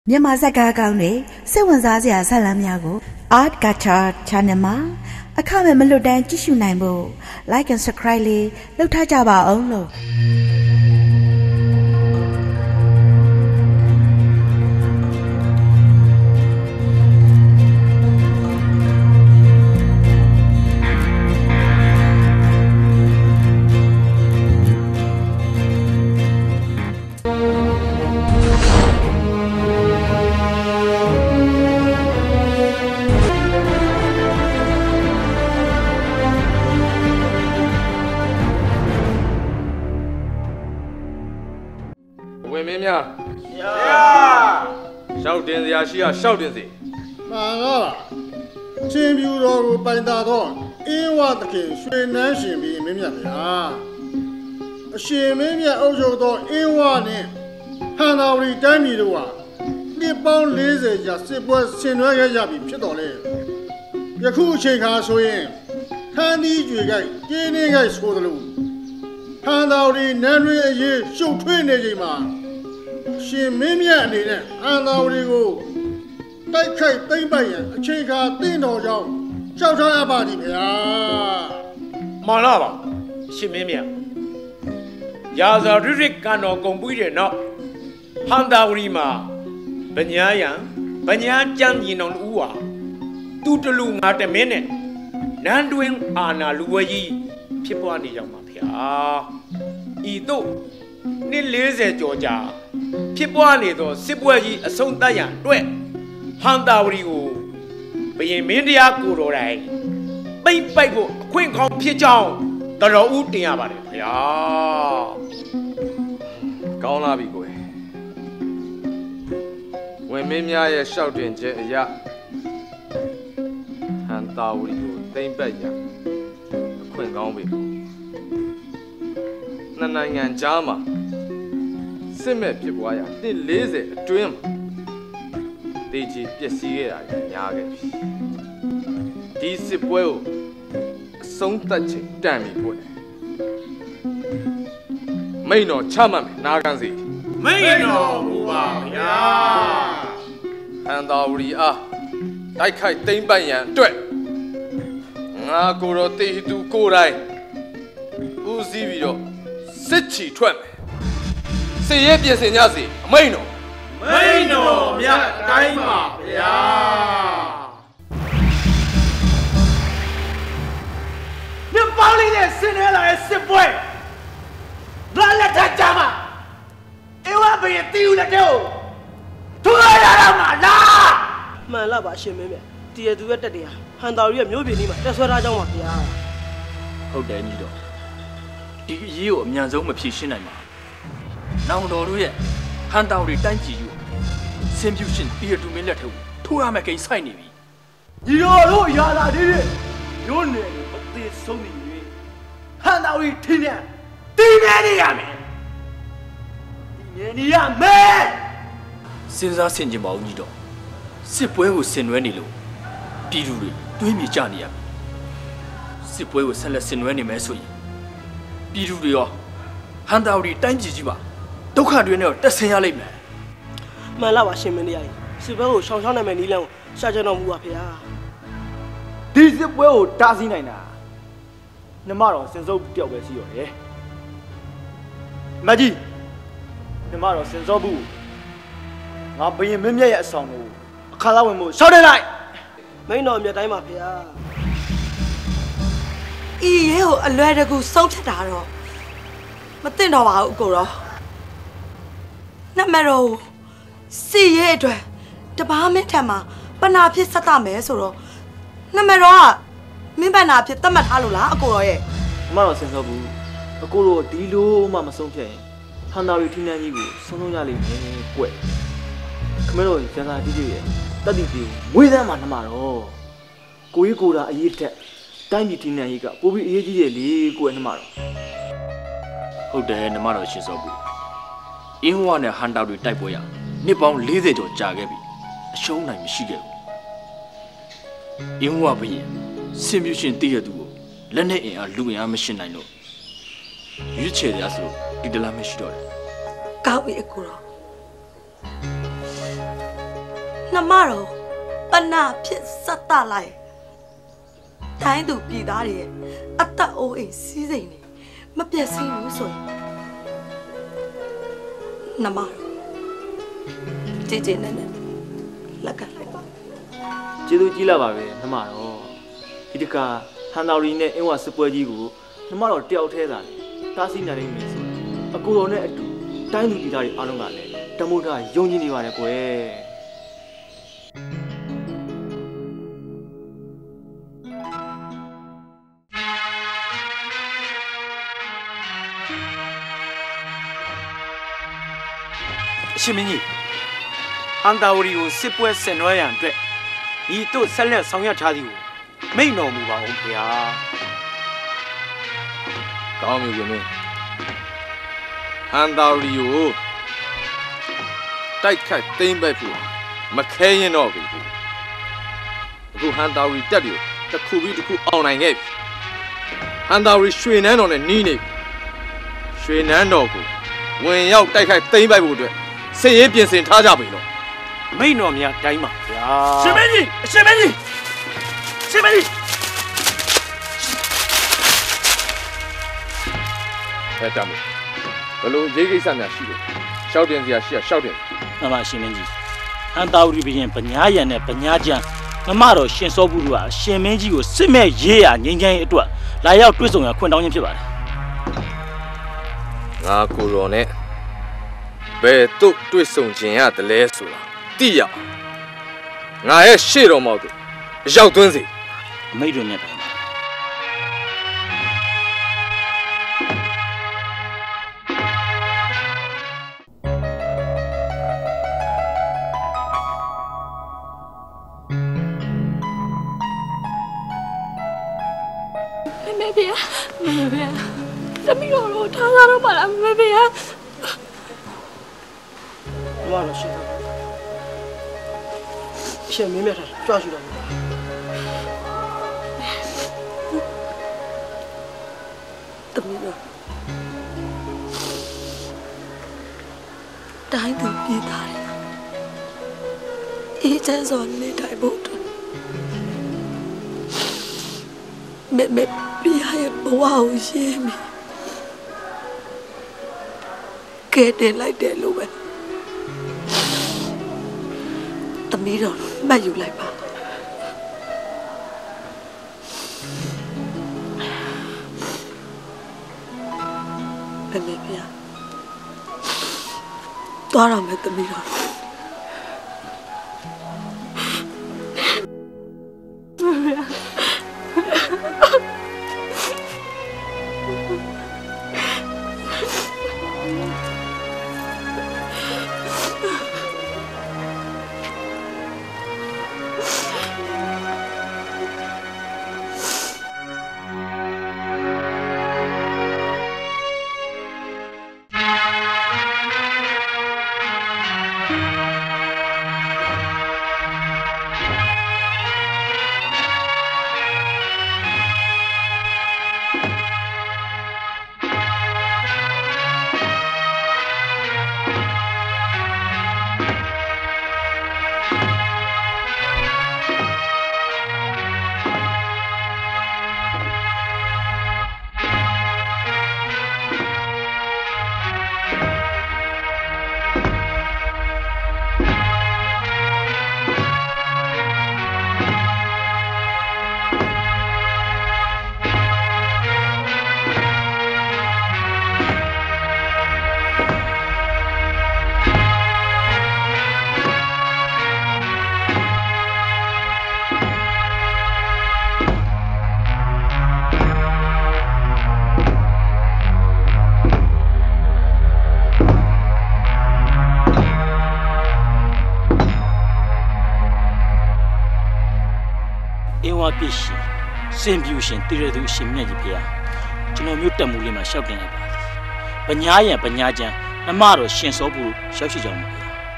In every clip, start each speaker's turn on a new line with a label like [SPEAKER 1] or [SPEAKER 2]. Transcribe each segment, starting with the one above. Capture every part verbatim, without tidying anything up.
[SPEAKER 1] မြန်မာဇာတ်ကားကောင်းတွေစိတ်ဝင်စားစရာဇာတ်လမ်းများကို Art Gacha Channel မှာအခမဲ့မလွတ်တမ်းကြည့်ရှုနိုင်ဖို့ Like and Subscribe လေးလုပ်ထားကြပါအောင်လို့
[SPEAKER 2] Shout in the Asia, shout in the
[SPEAKER 3] Mangala. Team you roll by that on. In what the king, she nation be Mimia. She may also do in one name. Hana return me to one. The bone lazy just sit was seen where Yabi Pitole. Yaku shake her so in. Handy you guys, gaining a swallow. Hana re Nary a year, show twenty man. She made me a dinner, and now we go. Take care, take by a check out dinner job. Shout out about it.
[SPEAKER 2] Malava, she made me. Yaza Rick and no computer no. Handa Rima, Banyayan, Banyan Jan on Ua. Tutulu at a minute. Nanduin Anna Luayi, Pipani Yamapia. Ito, Nilise Georgia. Pipani to Sibwaji a song Dayan, Dwet, Handa Rigo, being Mindia Kurai, Bay Bible, Queen Kong Pichon, the Routi about it. Ya Gona be going. When Mimia is shouting, Ya Handa Rigo, Dame Bayan, Queen Kong be Nanang and Jama. Sime Pibuaya, the lazy dream. They just see it. This is well, some touching, damn it. May no charm, Naganzi.
[SPEAKER 3] May no, ya.
[SPEAKER 2] And already are. I can't think by yan. Do it. I go to take to go right. Who's the video? Sitchy twelve. Say yes, and Yazi, Maino.
[SPEAKER 3] Maino, ya, Daima, ya.
[SPEAKER 4] The Pauline is Sinella is the boy. Not let that jama. It will be a deal to do. To my love, I shame me. Dear, do it, dear. And I'll be a new believer. That's what I don't want.
[SPEAKER 5] Oh, then you don't. You, Miazoma Pishin. Now, no, yet. Hand out return to you. Same you should be to me letter. Two American signing me.
[SPEAKER 4] You know, you are not it. Your name, but there's so many. Hand out return. Dimania man.
[SPEAKER 5] Since I send him out, you don't. Sipway will send Renilo. Piruri, do me Jania. Sipway will send us in Renny Messoy. Pirurio. Hand out return to you. Don't you know that's a lame man.
[SPEAKER 4] My love was him in the eye. Sibo, Shana Manilo, Sergeant of Wapia. This is well, doesn't I now? Namaro sends over the over here, eh? Maggie Namaro sends over. I'll be a mimia at some Kalawamo. So did I. May know your time up here.
[SPEAKER 1] You a letter go something. But then I'll go. Namero, see ye, the Bahamitama, Banapi Satame, Soro. Namero, Mibanapi Tamahalula, Agoe.
[SPEAKER 6] Maro Sensabu, a Guru, Dilo, Mamma Sonke, Hana Ritina, Sonali, Quay. Camero, Jana Didier, that is you, with them on Namaro. Goyuga, a year, Tiny Tina, Bobby Edi, Go and Maro.
[SPEAKER 5] Oh, the Namaro Shizobu. In one a hand out with Typoya, Nippon Lizard or Jagabi, a show like Michigan. In Wabi, Simution Theodore, Lene and Louis Machine I know. You cheer the Asso, did the Lamish door.
[SPEAKER 1] Gawi Ekuro.
[SPEAKER 7] 那马肉本那偏杀大来，တိုင်းသူပြည်သားတွေအသက်အိုးအိမ်စီးစိမ်နေမပြတ်စင်းဘူးဆိုရင်နမကြည်ကြည်နဲ့နဲ့လက်ကလိုက်ပါ
[SPEAKER 6] ကျေးဇူးကြီးလာပါပဲနမတော်ဒီတခါဟန်တော်ရီနဲ့အင်းဝစစ်ပွဲကြီးကိုနမတော်တယောက်ထဲသာလေတားဆီးနိုင်နိုင်မယ်ဆိုအကူတော်နဲ့အတူတိုင်းသူပြည်သားတွေအားလုံးကလည်းတမို့တာယုံကြည်နေပါတယ်ကွယ်
[SPEAKER 2] ရှင်မင်းကြီးဟန်တာဝရီကိုစစ်ပွဲဆင်နွှဲရန်အတွက်ဤတို့ဆက်လက်ဆောင်ရွက်ထားသည်ကိုမိန့်တော်မူပါဦးဗျာ
[SPEAKER 8] ကောင်းပြီရှင်မင်းဟန်တာဝရီကိုတိုက်ခိုက်သိမ်းပိုက်ဖို့မခဲရင်တော့ဘူးအခုဟန်တာဝရီတက်ပြီးတစ်ခုပြီးတစ်ခုအောင်နိုင်ခဲ့ပြီဟန်တာဝရီရွှေနန်းတော်နဲ့နီးနေပြီရွှေနန်းတော်ကိုဝင်ရောက်တိုက်ခိုက်သိမ်းပိုက်ဖို့အတွက်စစ်ရေးပြင်ဆင်ထားကြပြီလို့
[SPEAKER 2] မိန့်တော်များတိုင်းပါဗျာ
[SPEAKER 4] ရှင်မင်းကြီးရှင်မင်းကြီးရှင်မင်းကြီး
[SPEAKER 8] အဲ့ဒါမျိုးဘလို့ရေးကိစ္စများရှိတယ်ရှောက်တင်စရာရှိရရှောက်တင်
[SPEAKER 9] မှန်ပါရှင်မင်းကြီးဟန်တာဝရီဘရင်ပညာရံနဲ့ပညာကျမ်းမမတော်ရှင်စောဘူးတို့ကရှင်မင်းကြီးကိုစစ်မဲ့ရေးရငိမ့်ချမ်းရေးအတွက်လာရောက်တွေ့ဆုံရခွင့်တောင်းခြင်းဖြစ်ပါတယ်
[SPEAKER 8] ငါကိုရောနဲ့ဘယ်တို့တွေ့ဆုံခြင်းရတယ်လဲဆိုတာသိရငါရဲ့ရှေ့တော်မောက်တို့ရောက်သွင်းစီ
[SPEAKER 9] အမိတ်တွေနဲ့တိုင်ပါ
[SPEAKER 7] မေမေဖေမေမေဖေသမီးတော်တို့ထားစားတော့ပါလားမေမေဖေ
[SPEAKER 4] 我了，现在，先明白他抓住了。
[SPEAKER 7] 怎么了？တိုင်းသူပြည်သားတွေအေးချမ်းစွာနေထိုင်ဖို့မေမေပြရဲ့ဘဝကိုရှင်းပြီကဲတင်လိုက်တယ်လို့ပဲသမီးတော်မှတ်ယူလိုက်ပါမေမေပြသွားရမယ်သမီးတော်
[SPEAKER 9] ပြည့်ရှင်စင်ပြူရှင်တည်ရသူအရှင်မြတ်ကြီးဖေဟာကျွန်တော်မျိုးတက်မှုလေးမှာရှောက်တင်လိုက်ပါပညာရံပညာကျမ်းအမတော်ရှင်စောဘူးရောက်ရှိကြောင်းပါ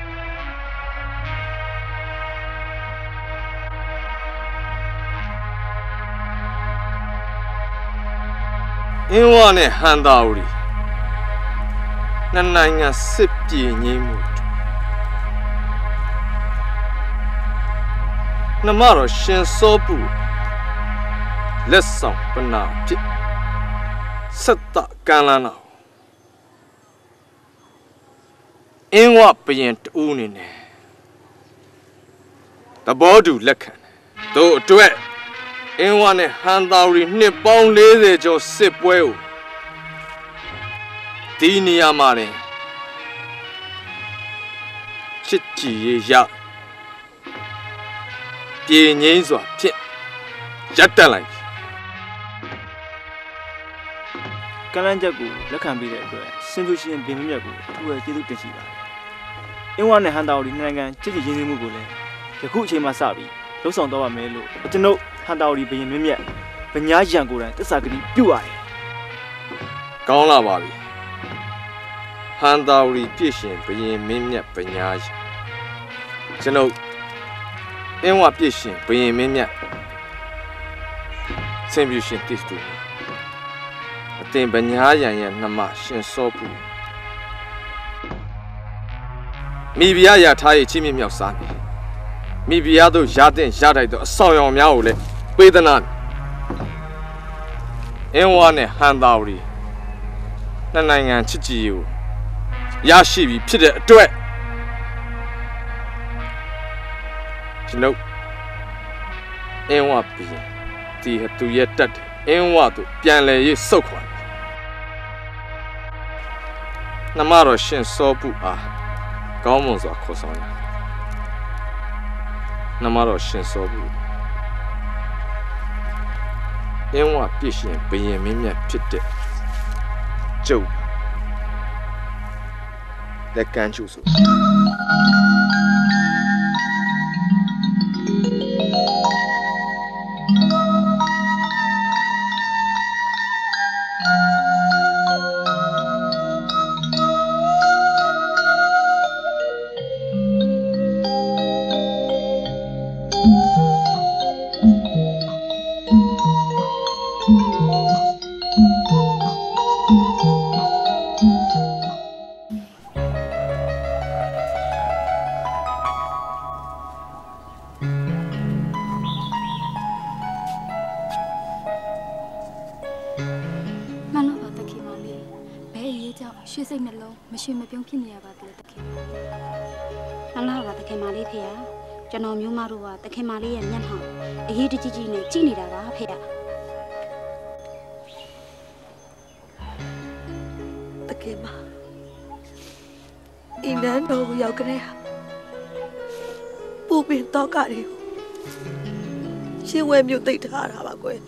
[SPEAKER 8] အင်းဝနဲ့ဟန်တာဝရီနှစ်နိုင်ငံစစ်ပြေငြိမ်းမှု那么了先说不，来上不拿皮，实打干了呢。因我不愿五年呢，他保住来看，都对。因我呢看到的日本来的叫十八哦，第二年嘛呢，七几下，第二年说骗，一得来。
[SPEAKER 6] 橄榄枝股来看比的对，新出现边面股，突然接到电视台。因我呢看到的那个这几件物股嘞，就股起码傻逼，路上都话没路，我真的。看到你边面面，本家讲过来，这啥个你丢啊？
[SPEAKER 8] 讲了吧哩，看到你别先边面面本家讲，真的，因为别先边面面，真别先对住，但本家讲也那么先说不，没必要也他也见面秒杀你，没必要都下点下来都烧羊苗嘞。背的呢？因为呢，看到的，那那样吃鸡肉，也是比皮的对。是喏，因为比，第一都也得的，因为都变来也少款。那么了先说不啊，高门说可上呀。那么了先说不。因为必须不言明面皮的，就来干就说。
[SPEAKER 10] မရှိမပြုံးဖြစ်နေရပါသေးတယ်တခင်။အလားပါတခင်မလေးဖေရ။ကျွန်တော်မျိုးမတို့ကတခင်မလေးရဲ့မျက်နှာအရေးတကြီးကြီးနဲ့ကြည့်နေတာပါဖေရ
[SPEAKER 7] ။တခင်မအင်းနန်းတော်ရောက်ကြတဲ့ပူပင်တော့ကတွေကိုရှင်းဝဲမြို့သိပ်ထားတာပါကွယ်။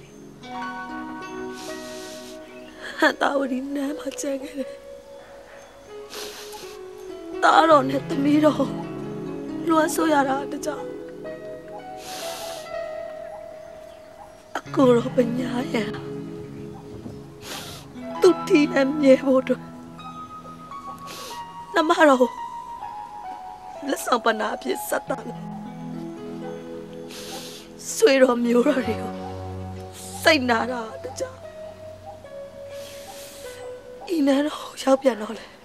[SPEAKER 7] ဟန်တာဝရီနန်းမှာကျန်ခဲ့တယ်တားတော့နဲ့သမီးတော့လွှမ်းဆိုရတာတကြောင်အကိုတော့ပညာရံသူတီးနဲ့မြဲဖို့တော့နမတော့လက်ဆောင်ပနာဖြစ်စတာလို့ဆွေတော်မျိုးတော်တွေကိုစိတ်နာတာတကြောင်အင်းတော့ရောက်ပြန်တော့လေ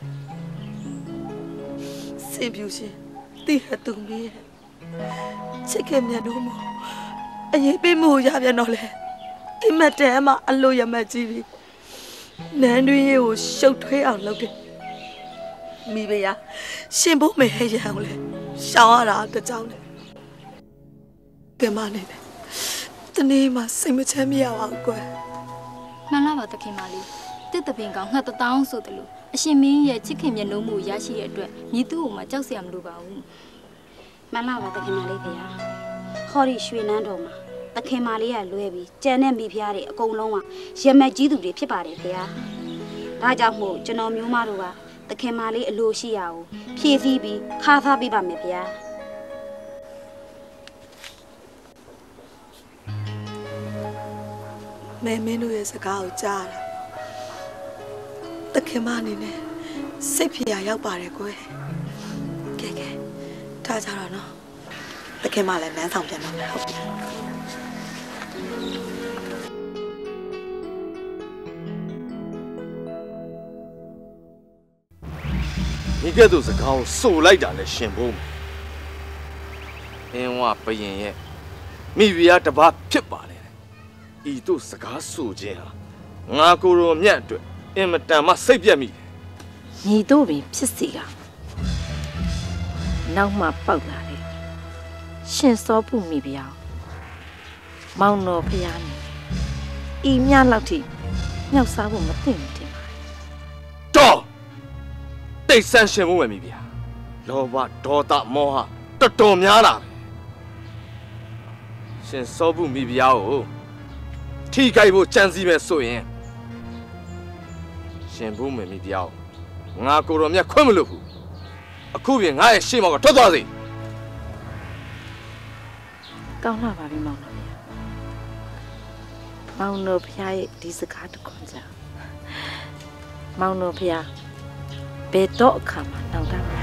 [SPEAKER 7] စင်ပြူရှင်တိရသူမင်းချစ်ခင်မြတ်တို့မအရေးပေးမှုရပြန်တော့လေအမတန်မှအလိုရမကြီးပြီနန်းတွင်းရေကိုရှုပ်ထွေးအောင်လုပ်တယ်မိဘရရှင်ဖို့မရရအောင်လေရှောင်ရတာတကြောင်လေကဲမနေတယ်တနေ့မှစိတ်မချမ်းမရအောင်ကွယ်
[SPEAKER 10] မှန်လားပါတခင်မလေးတစ်တပင်ကောင်ငှက်တတောင်းဆိုတယ်လို့အရှင်မင်းရဲ့ချစ်ခင်မျက်နှာမှုရရှိတဲ့အတွက်ညီသူ့ကိုမှကြောက်စရာမလိုပါဘူး
[SPEAKER 7] မှန်လားပါတခင်မလေးဖေဟာဟောဒီရွှေနန်းတော်မှာတခင်မလေးကလွဲပြီးကြံတဲ့မိဖုရားတွေအကုန်လုံးကရမက်ကြီးသူတွေဖြစ်ပါတယ်ဖေဟာဒါကြောင့်မို့ကျွန်တော်မျိုးမတို့ကတခင်မလေးအလိုရှိရာကိုဖြည့်ဆည်းပြီးခါသားပေးပါမယ်ဖေဟာမဲမင်းတို့ရဲ့စကားကိုကြားတာတခင်မအနေနဲ့စိတ်ဖြရာရောက်ပါတယ်ကွယ်ကဲကဲထားကြတော့နော်တခင်မလည်းနန်းဆောင်ပြန်တော့မယ်ဟုတ်ပြီ
[SPEAKER 8] 你这都是搞手来的嘞，信不？因为不因也မိဖုရားတစ်ပါးဖြစ်ပါလေဤတို့စကားဆိုခြင်းဟာငါကိုယ်တော်မြတ်အတွက်အင်မတန်မှစိတ်ပြတ်မိတယ်
[SPEAKER 11] ညီတို့ပင်ဖြစ်စီကနောက်မှပေါက်လာတယ်ရှင်စောဖို့မိပြောင်းမောင်တော်ဖျားနေဤမြလောက်ထိမြောက်စားဖို့မသိဘူးတင်ပါ
[SPEAKER 8] တော့တိတ်ဆန်းရှင်ဖို့ပဲမိဗျာလောဘဒေါသမောဟတော်တော်များလာပဲရှင်စောဖို့မိဗျာကိုထိကြိုက်ဖို့ကြံစည်မယ်ဆိုရင်ရှင်ဖို့မယ်မိဗျာကိုငါကိုယ်တော်မြတ်ခွင့်မလို့ဘူးအခုပြင်ငါရဲ့ရှေ့မှာကထွက်သွားစေ
[SPEAKER 11] ကောင်းလာပါပြီမောင်တော်ဗျာမောင်တော်ဖျားရဲ့ဒီစကားတခွန်ကြောင့်မောင်တော်ဖျားဘယ်တော့အခါမှနောက်တာမလဲ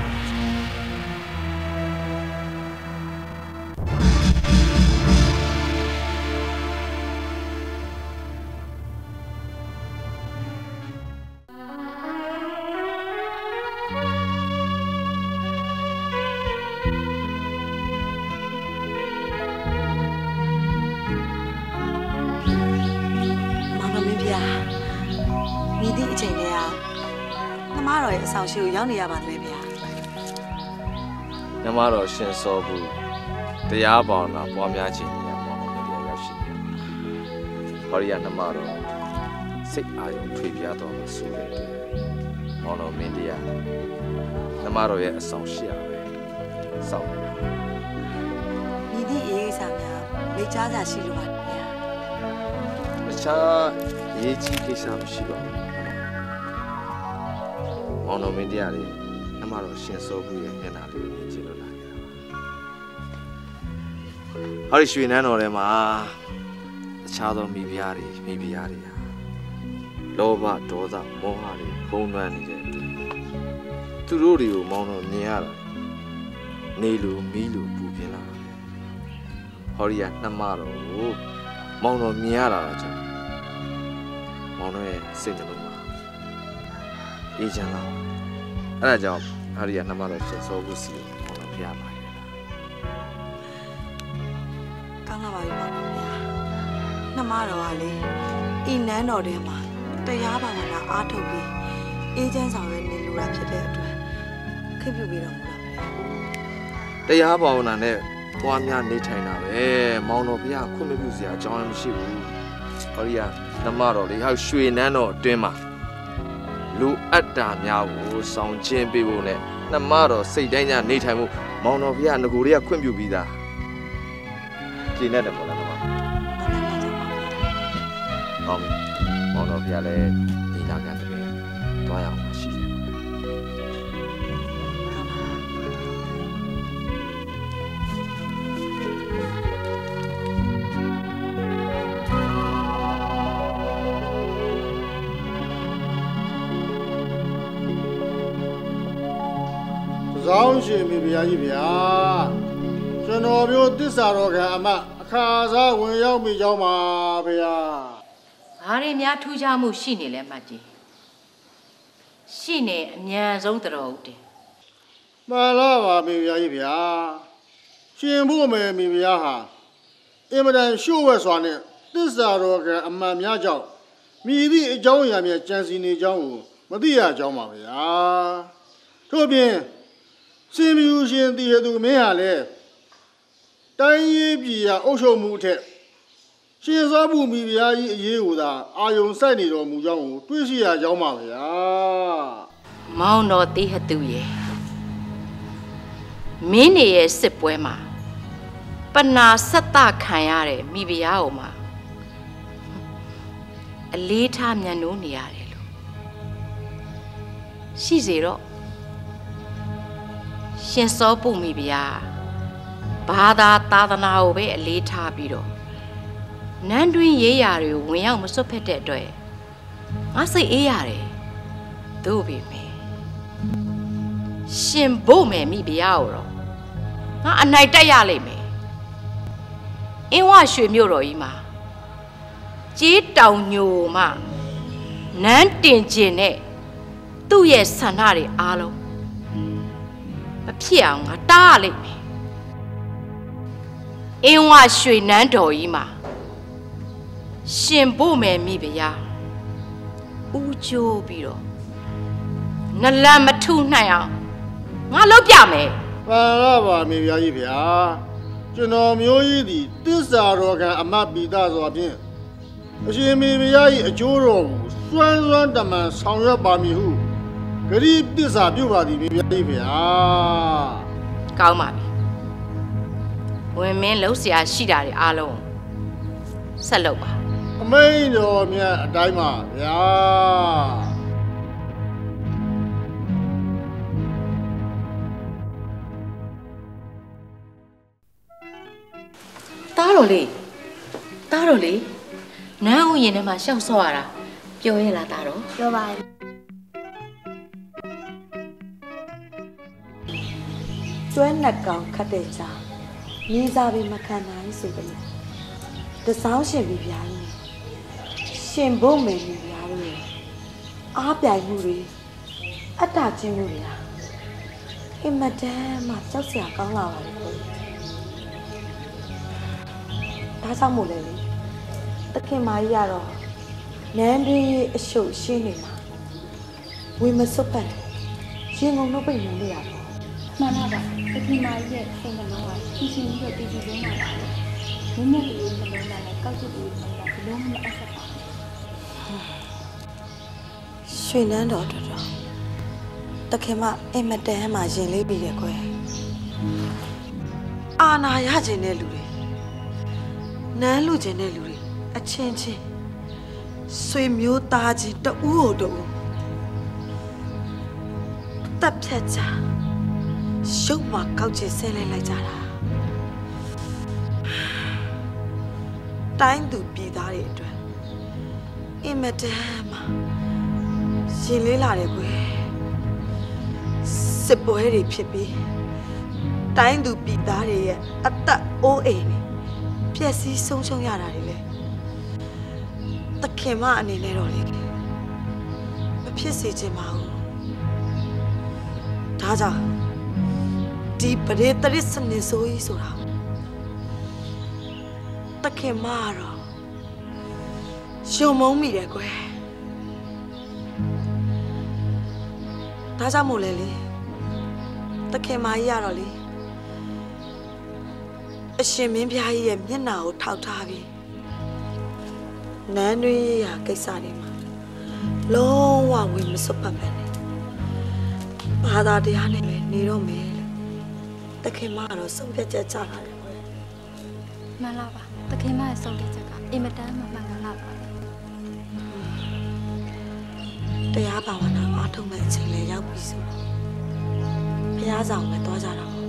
[SPEAKER 7] မိသည့်အချိန်တည်းကနှမတော်ရဲ့အဆောင်ရှိကိုရောက်နေရပါတယ်ဗျာ
[SPEAKER 8] နှမတော်ရှင်စောဘူးတရားပေါနာပွားများခြင်းညာမောင်တော်တရားရောက်ရှိနေဟောရီယာနှမတော်စိတ်အာရုံထွေပြားတော်မှာဆိုတဲ့မောင်တော်မင်းတရားနှမတော်ရဲ့အဆောင်ရှိရပဲစောင့်
[SPEAKER 7] မိသည့်အေးဆောင်များမိကြားစာရှိလို့ပါဗျာ
[SPEAKER 8] မချာရေးကြီးကိစ္စမရှိပါဘူးမောင်တော်မင်းတရားလေးအမတော်ရှင်စောဘူးရဲ့မျက်နှာလေးကိုမြင်ကြည့်လို့လာခဲ့တာပါဟောဒီရွှေနန်းတော်ထဲမှာအခြားသောမိဖုရားတွေမိဖုရားတွေဟာလောဘဒေါသမောဟတွေဖုံးလွှမ်းနေတဲ့သူတို့တွေကိုမောင်တော်မြင်ရတာနေလိုမီးလိုပူပြင်းလာတယ်ဟောဒီကနှမတော်ကိုမောင်တော်မြင်ရတာကြောင့်မောင်တော်ရဲ့စိတ်နှလုံးမှာအေးချမ်းလာအဲ့ဒါကြောင့်ဟာရီယာနှမတော်ရှင်စောဘူးစီမောင်တော်ဖျားပါရဲ့
[SPEAKER 7] ကောင်းလာပါပြီမောင်တော်ဗျာနှမတော်ကလေဤနန်းတော်ထဲမှာတရားဘာဝနာအားထုတ်ပြီးအေးချမ်းဆောင်ရနေလူတာဖြစ်တဲ့အတွက်ခက်ပြုပြီးတော့မလား
[SPEAKER 8] တရားဘာဝနာနဲ့ပွားများနေထိုင်တာပဲမောင်တော်ဖျားခွင့်မပြုစရာအကြောင်းမရှိဘူးဟောရီယာနှမတော်လေးဟောက်ရွှေနန်းတော်အတွင်းမှာလူအတ္တများကိုဆောင်ကျင်းပေးဖို့နဲ့နှမတော်စိတ်တိုင်းညနေထိုင်မှုမောင်တော်ဖျားငကိုတွေကခွင့်ပြုပြီးသားကျင်းတဲ့ပေါ်လာတော့ဟောင်းမောင်တော်ဖျားလည်းဒီလာကန်တကယ်တွားရအောင်ရှိတယ်
[SPEAKER 3] ဇောင်းရှင်မိဖုရားကြီးဗျာကျွန်တော်မျိုးတစ္ဆာတော်ခံအမအခါစားဝင်ရောက်မိကြောင်းပါဗျာ
[SPEAKER 12] ဘာတွေများထူးခြားမှုရှိနေလဲမကြီးရှိနေအမြန်ဆုံးတော်ဟုတ်တယ်
[SPEAKER 3] မှန်လားပါမိဖုရားကြီးဗျာရှင်ဖို့မယ်မိဖုရားဟာအင်မတန်ရှုဝဲစွာနဲ့တစ္ဆာတော်ခံအမှန်များကြောင့်မိသည့်အကြောင်းအရာများကြံစည်နေကြောင်းကိုမသိရကြောင်းပါဗျာထို့ပြင်စင်မြူရှင်တည်ရသူမင်းဟာလေတိုင်းရေးပြည်ရာအုပ်ချုပ်မှုအထက်ရှင်စောမှုမိဖုရားကြီးအရေးကိုသာအာယုံစိုက်နေတော်မူကြောင်းကိုတွေ့ရှိရကြောင်းပါဗျာ
[SPEAKER 12] မောင်တော်တေဟသူရဲ့မင်းနေရဲ့စစ်ပွဲမှာပနာဆက်တခံရတဲ့မိဖုရားကိုမှာအလေးထားမြတ်နိုးနေရတယ်လို့ရှိစေတော့ရှင်စောပုမိဗျာဘာသာသာသနာကိုပဲအလေးထားပြီးတော့နန်းတွင်းရေးရာတွေကိုဝင်ရောက်မစွတ်ဖက်တဲ့အတွက်ငါစိတ်အေးရတယ်သို့ပေမဲ့ရှင်ဖို့မယ်မိဗျာကိုတော့ငါအနိုင်တက်ရလိမ့်မယ်အင်းဝရွှေမြို့တော်ကြီးမှာကြေးတောင်ညိုမှနန်းတင်ကျင်တဲ့သူ့ရဲ့ဆန္ဒတွေအားလုံးမဖြစ်အောင်ငါတားရလိမ့်မယ်အင်းဝရွှေနန်းတော်ကြီးမှာရှင်ဖို့မယ်မိဗျာဦးကျိုးပြီးတော့နလန်မထုနိုင်အောင်ငါလုပ်ပြမယ်
[SPEAKER 3] ပါလားပါမိဗျာကြီးဗျာကျွန်တော်မျိုးကြီးဒီတစ္ဆာတော်ကံအမတ်ပိသစွာဖြင့်အရှင်မိဗျာကြီးအကျိုးတော်ကိုစွမ်းစွမ်းတမန်ဆောင်ရွက်ပါမည်ဟုဂရိတစ္ဆာပြုပါသည်မိဗျာကြီးဗျာ
[SPEAKER 12] ကောင်းပါပြီဝင်မင်းလှုပ်ရှားရှိတာတွေအားလုံးဆက်လုပ်ပါ
[SPEAKER 3] အမိန်တော်မြတ်အတိုင်းပါဗျာ
[SPEAKER 12] တားတော်လေးတားတော်လေးနန်းဦးရင်ထဲမှာရှောက်ဆော့ရတာပြောရလားတားတော်
[SPEAKER 10] ပြောပါရဲ့
[SPEAKER 7] ကျွဲနှက်ကောင်ခတ်တဲ့ကြားမြေစာပေမခံနိုင်ဆိုကြတယ်တစောင်းရှင်ပြီးပြားကြီးရှင်ဖို့မယ်ပြီးပြားလို့အားပြိုင်မှုတွေအတ္တချင်းမှုတွေဟာအင်မတန်မှကြောက်စရာကောင်းလာပါလေကိုဒါကြောင့်မို့လဲလေတခင်မကြီးကတော့နန်းတွင်းအရှုပ်ရှင်းနေမှာဝေမစွတ်ပတ်ရင်ငုံတော့ပြည့်နေရတာ
[SPEAKER 10] မှန်ပါပါတခင်မကြီးရဲ့စိတ်နှလုံးကရှင်းရှင်းပြီးတည်တည်လေးမှာပါမင်းနဲ့ဒီနှလုံးသားနဲ့ကောက်ချက်ပြီးနေတာဘလုံးမအဆက်ပါ
[SPEAKER 7] ရွှေနန်းတော်တော်တော်တခင်မအိမ်မတန်းမှာရင်လေးပြီးတယ်ကွယ်အာနာရခြင်းတဲ့လူတွေနန်းလူခြင်းတဲ့လူတွေအချင်းချင်းဆွေမျိုးသားချင်းတဦးဟိုတူတပ်ဖြတ်ချရုပ်မှာကောက်ချင်ဆဲလဲလိုက်ကြတာတိုင်းသူပြည်သားတွေအတွက်အင်မတန်မှာရှင်လေးလာတယ်ကွယ်စစ်ပွဲတွေဖြစ်ပြီးတိုင်းသူပြည်သားတွေရဲ့အသက်အိုးအိမ်တွေပျက်စီးဆုံးရှုံးရတာတွေလေတခင်မအနေနဲ့တော့လေမဖြစ်စေချင်ပါဘူးဒါကြောင့်ဒီပရိသရစ်စနေဆိုကြီးဆိုတာတခင်မကတော့ရှုံမုံမိတယ်ကွယ်ဒါကြောင့်မို့လဲလေတခင်မကြီးရတော့လေအရှင်မင်းပြားကြီးရဲ့မျက်နှာကိုထောက်ထားပြီးနန်းတွင်းရာကိစ္စတွေမှာလုံးဝဝင်မစွတ်ပတ်ပဲနဲ့ဘာသာတရားနဲ့ပဲနေတော့မယ်တခင်မကတော့ဆုံးဖြတ်ချက်ချတာလေကွယ်
[SPEAKER 10] မှန်လားပါတခင်မရဲ့ဆုံးဖြတ်ချက်ကအင်မတန်မှမှန်ကန်လာပါ
[SPEAKER 7] တရားဘာဝနာအားထုတ်မဲ့အချိန်လေးရောက်ပြီဆိုတော့ဘုရားဆောင်ပဲသွားကြတာ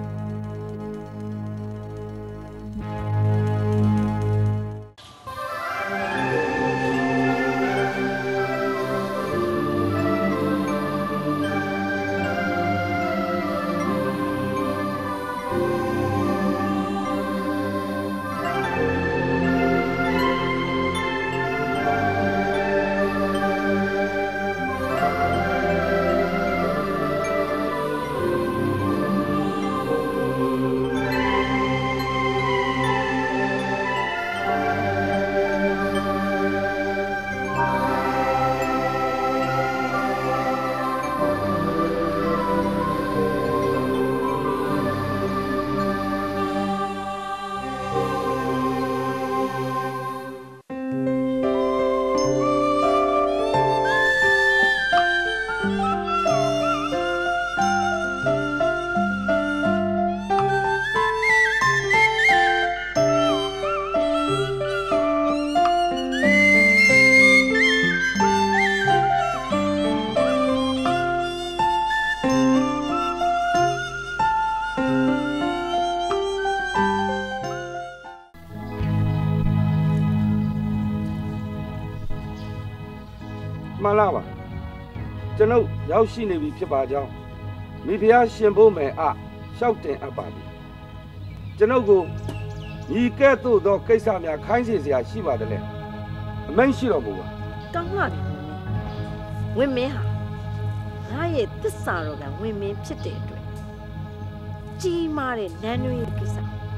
[SPEAKER 13] မှန်လားပါကျွန်ုပ်ရောက်ရှိနေပြီဖြစ်ပါကြောင်းမိဖုရားရှင်ဖို့မယ်အလျှောက်တင်အပ်ပါသည်ကျွန်ုပ်ကိုညီကဲ့သို့သောကိစ္စများခိုင်းစေစရာရှိပါတယ်လေအမိန့်ရှိတော်မူပါ
[SPEAKER 11] ကောင်းပါပြီဝင်းမင်းဟာငါရဲ့သစ္စာတော်ကဝင်းမင်းဖြစ်တဲ့အတွက်ကြီးမားတဲ့နန်းတွင်းရဲ့ကိစ္စ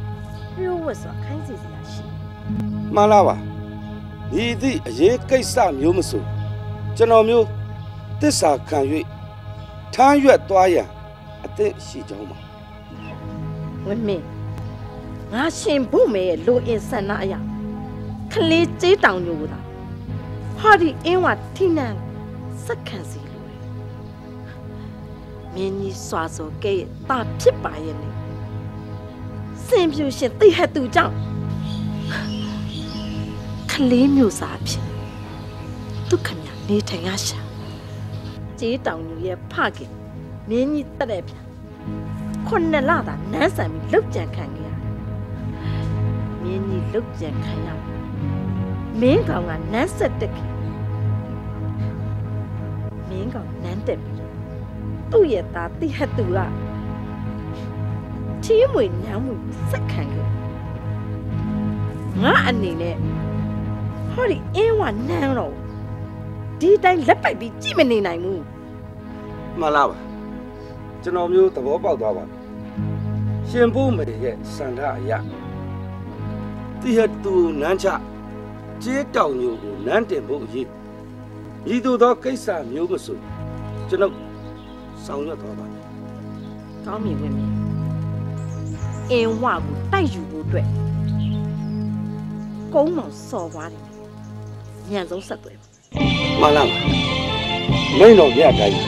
[SPEAKER 11] လျှို့ဝှက်စွာခိုင်းစေစရာရှိ
[SPEAKER 13] မှန်လားပါဒီသည့်အရေးကိစ္စမျိုးမဆိုကျွန်တော်မျိုးတစ္ဆာခံ၍ထမ်းရွက်သွားရန်အသင့်ရှိကြောင်းပါ
[SPEAKER 11] ဝင်းမင်းငါရှင်ဖို့မဲရဲ့လိုအင်ဆန္ဒအရာခလေးကြေးတောင်ညိုတာဟာဒီအင်းဝထိနန်းစက္ခံစီလိုတယ်မင်းကြီးစွာစောကဲရဲ့တာဖြစ်ပါရဲ့လေစင်ပြူရှင်သိဟတ်သူကြောင့်ခလေးမျိုးစားဖြစ်ဒုက္ခမြနေထိုင်ရရှာကြေးတောင်ညိုရဲ့ဖခင်မင်းကြီးတက်တဲ့ပြန်ခုနှစ်လသာနန်းဆန်ပြီးလုတ်ကြံခံခဲ့ရတယ်မင်းကြီးလုတ်ကြံခံရမင်းကောင်ကနန်းဆက်တက်ခဲ့မင်းကောင်နန်းတက်ပြီးသူ့ရဲ့သားတိဟတ်သူကချီးမွေညမ်းမွေစက်ခံခဲ့ငါအနေနဲ့ဟောဒီအင်းဝနန်းတော့ဒီတိုင်းလက်ပိုက်ပြီးကြည့်မနေနိုင်ဘူး
[SPEAKER 13] မှန်လားပါကျွန်တော်မျိုးသဘောပေါက်သွားပါရှင်ဖို့မေရဲ့စန္ဒအရာတိဟတ်သူနန်းချကြေးတောင်မျိုးကိုနန်းတင်ဖို့အရေးဤသို့သောကိစ္စမျိုးမဆိုကျွန်တော်ဆောင်ရွက်သွားပါမယ်
[SPEAKER 11] ကောင်းပြီဝင်ပြီအင်းဝကိုတိုက်ယူဖို့အတွက်ကုန်းမောင်စော်သွားတယ်ညံဆုံးဆက်သွဲ
[SPEAKER 13] မှန်လားပါမိန်တော်မြတ်တိုင်း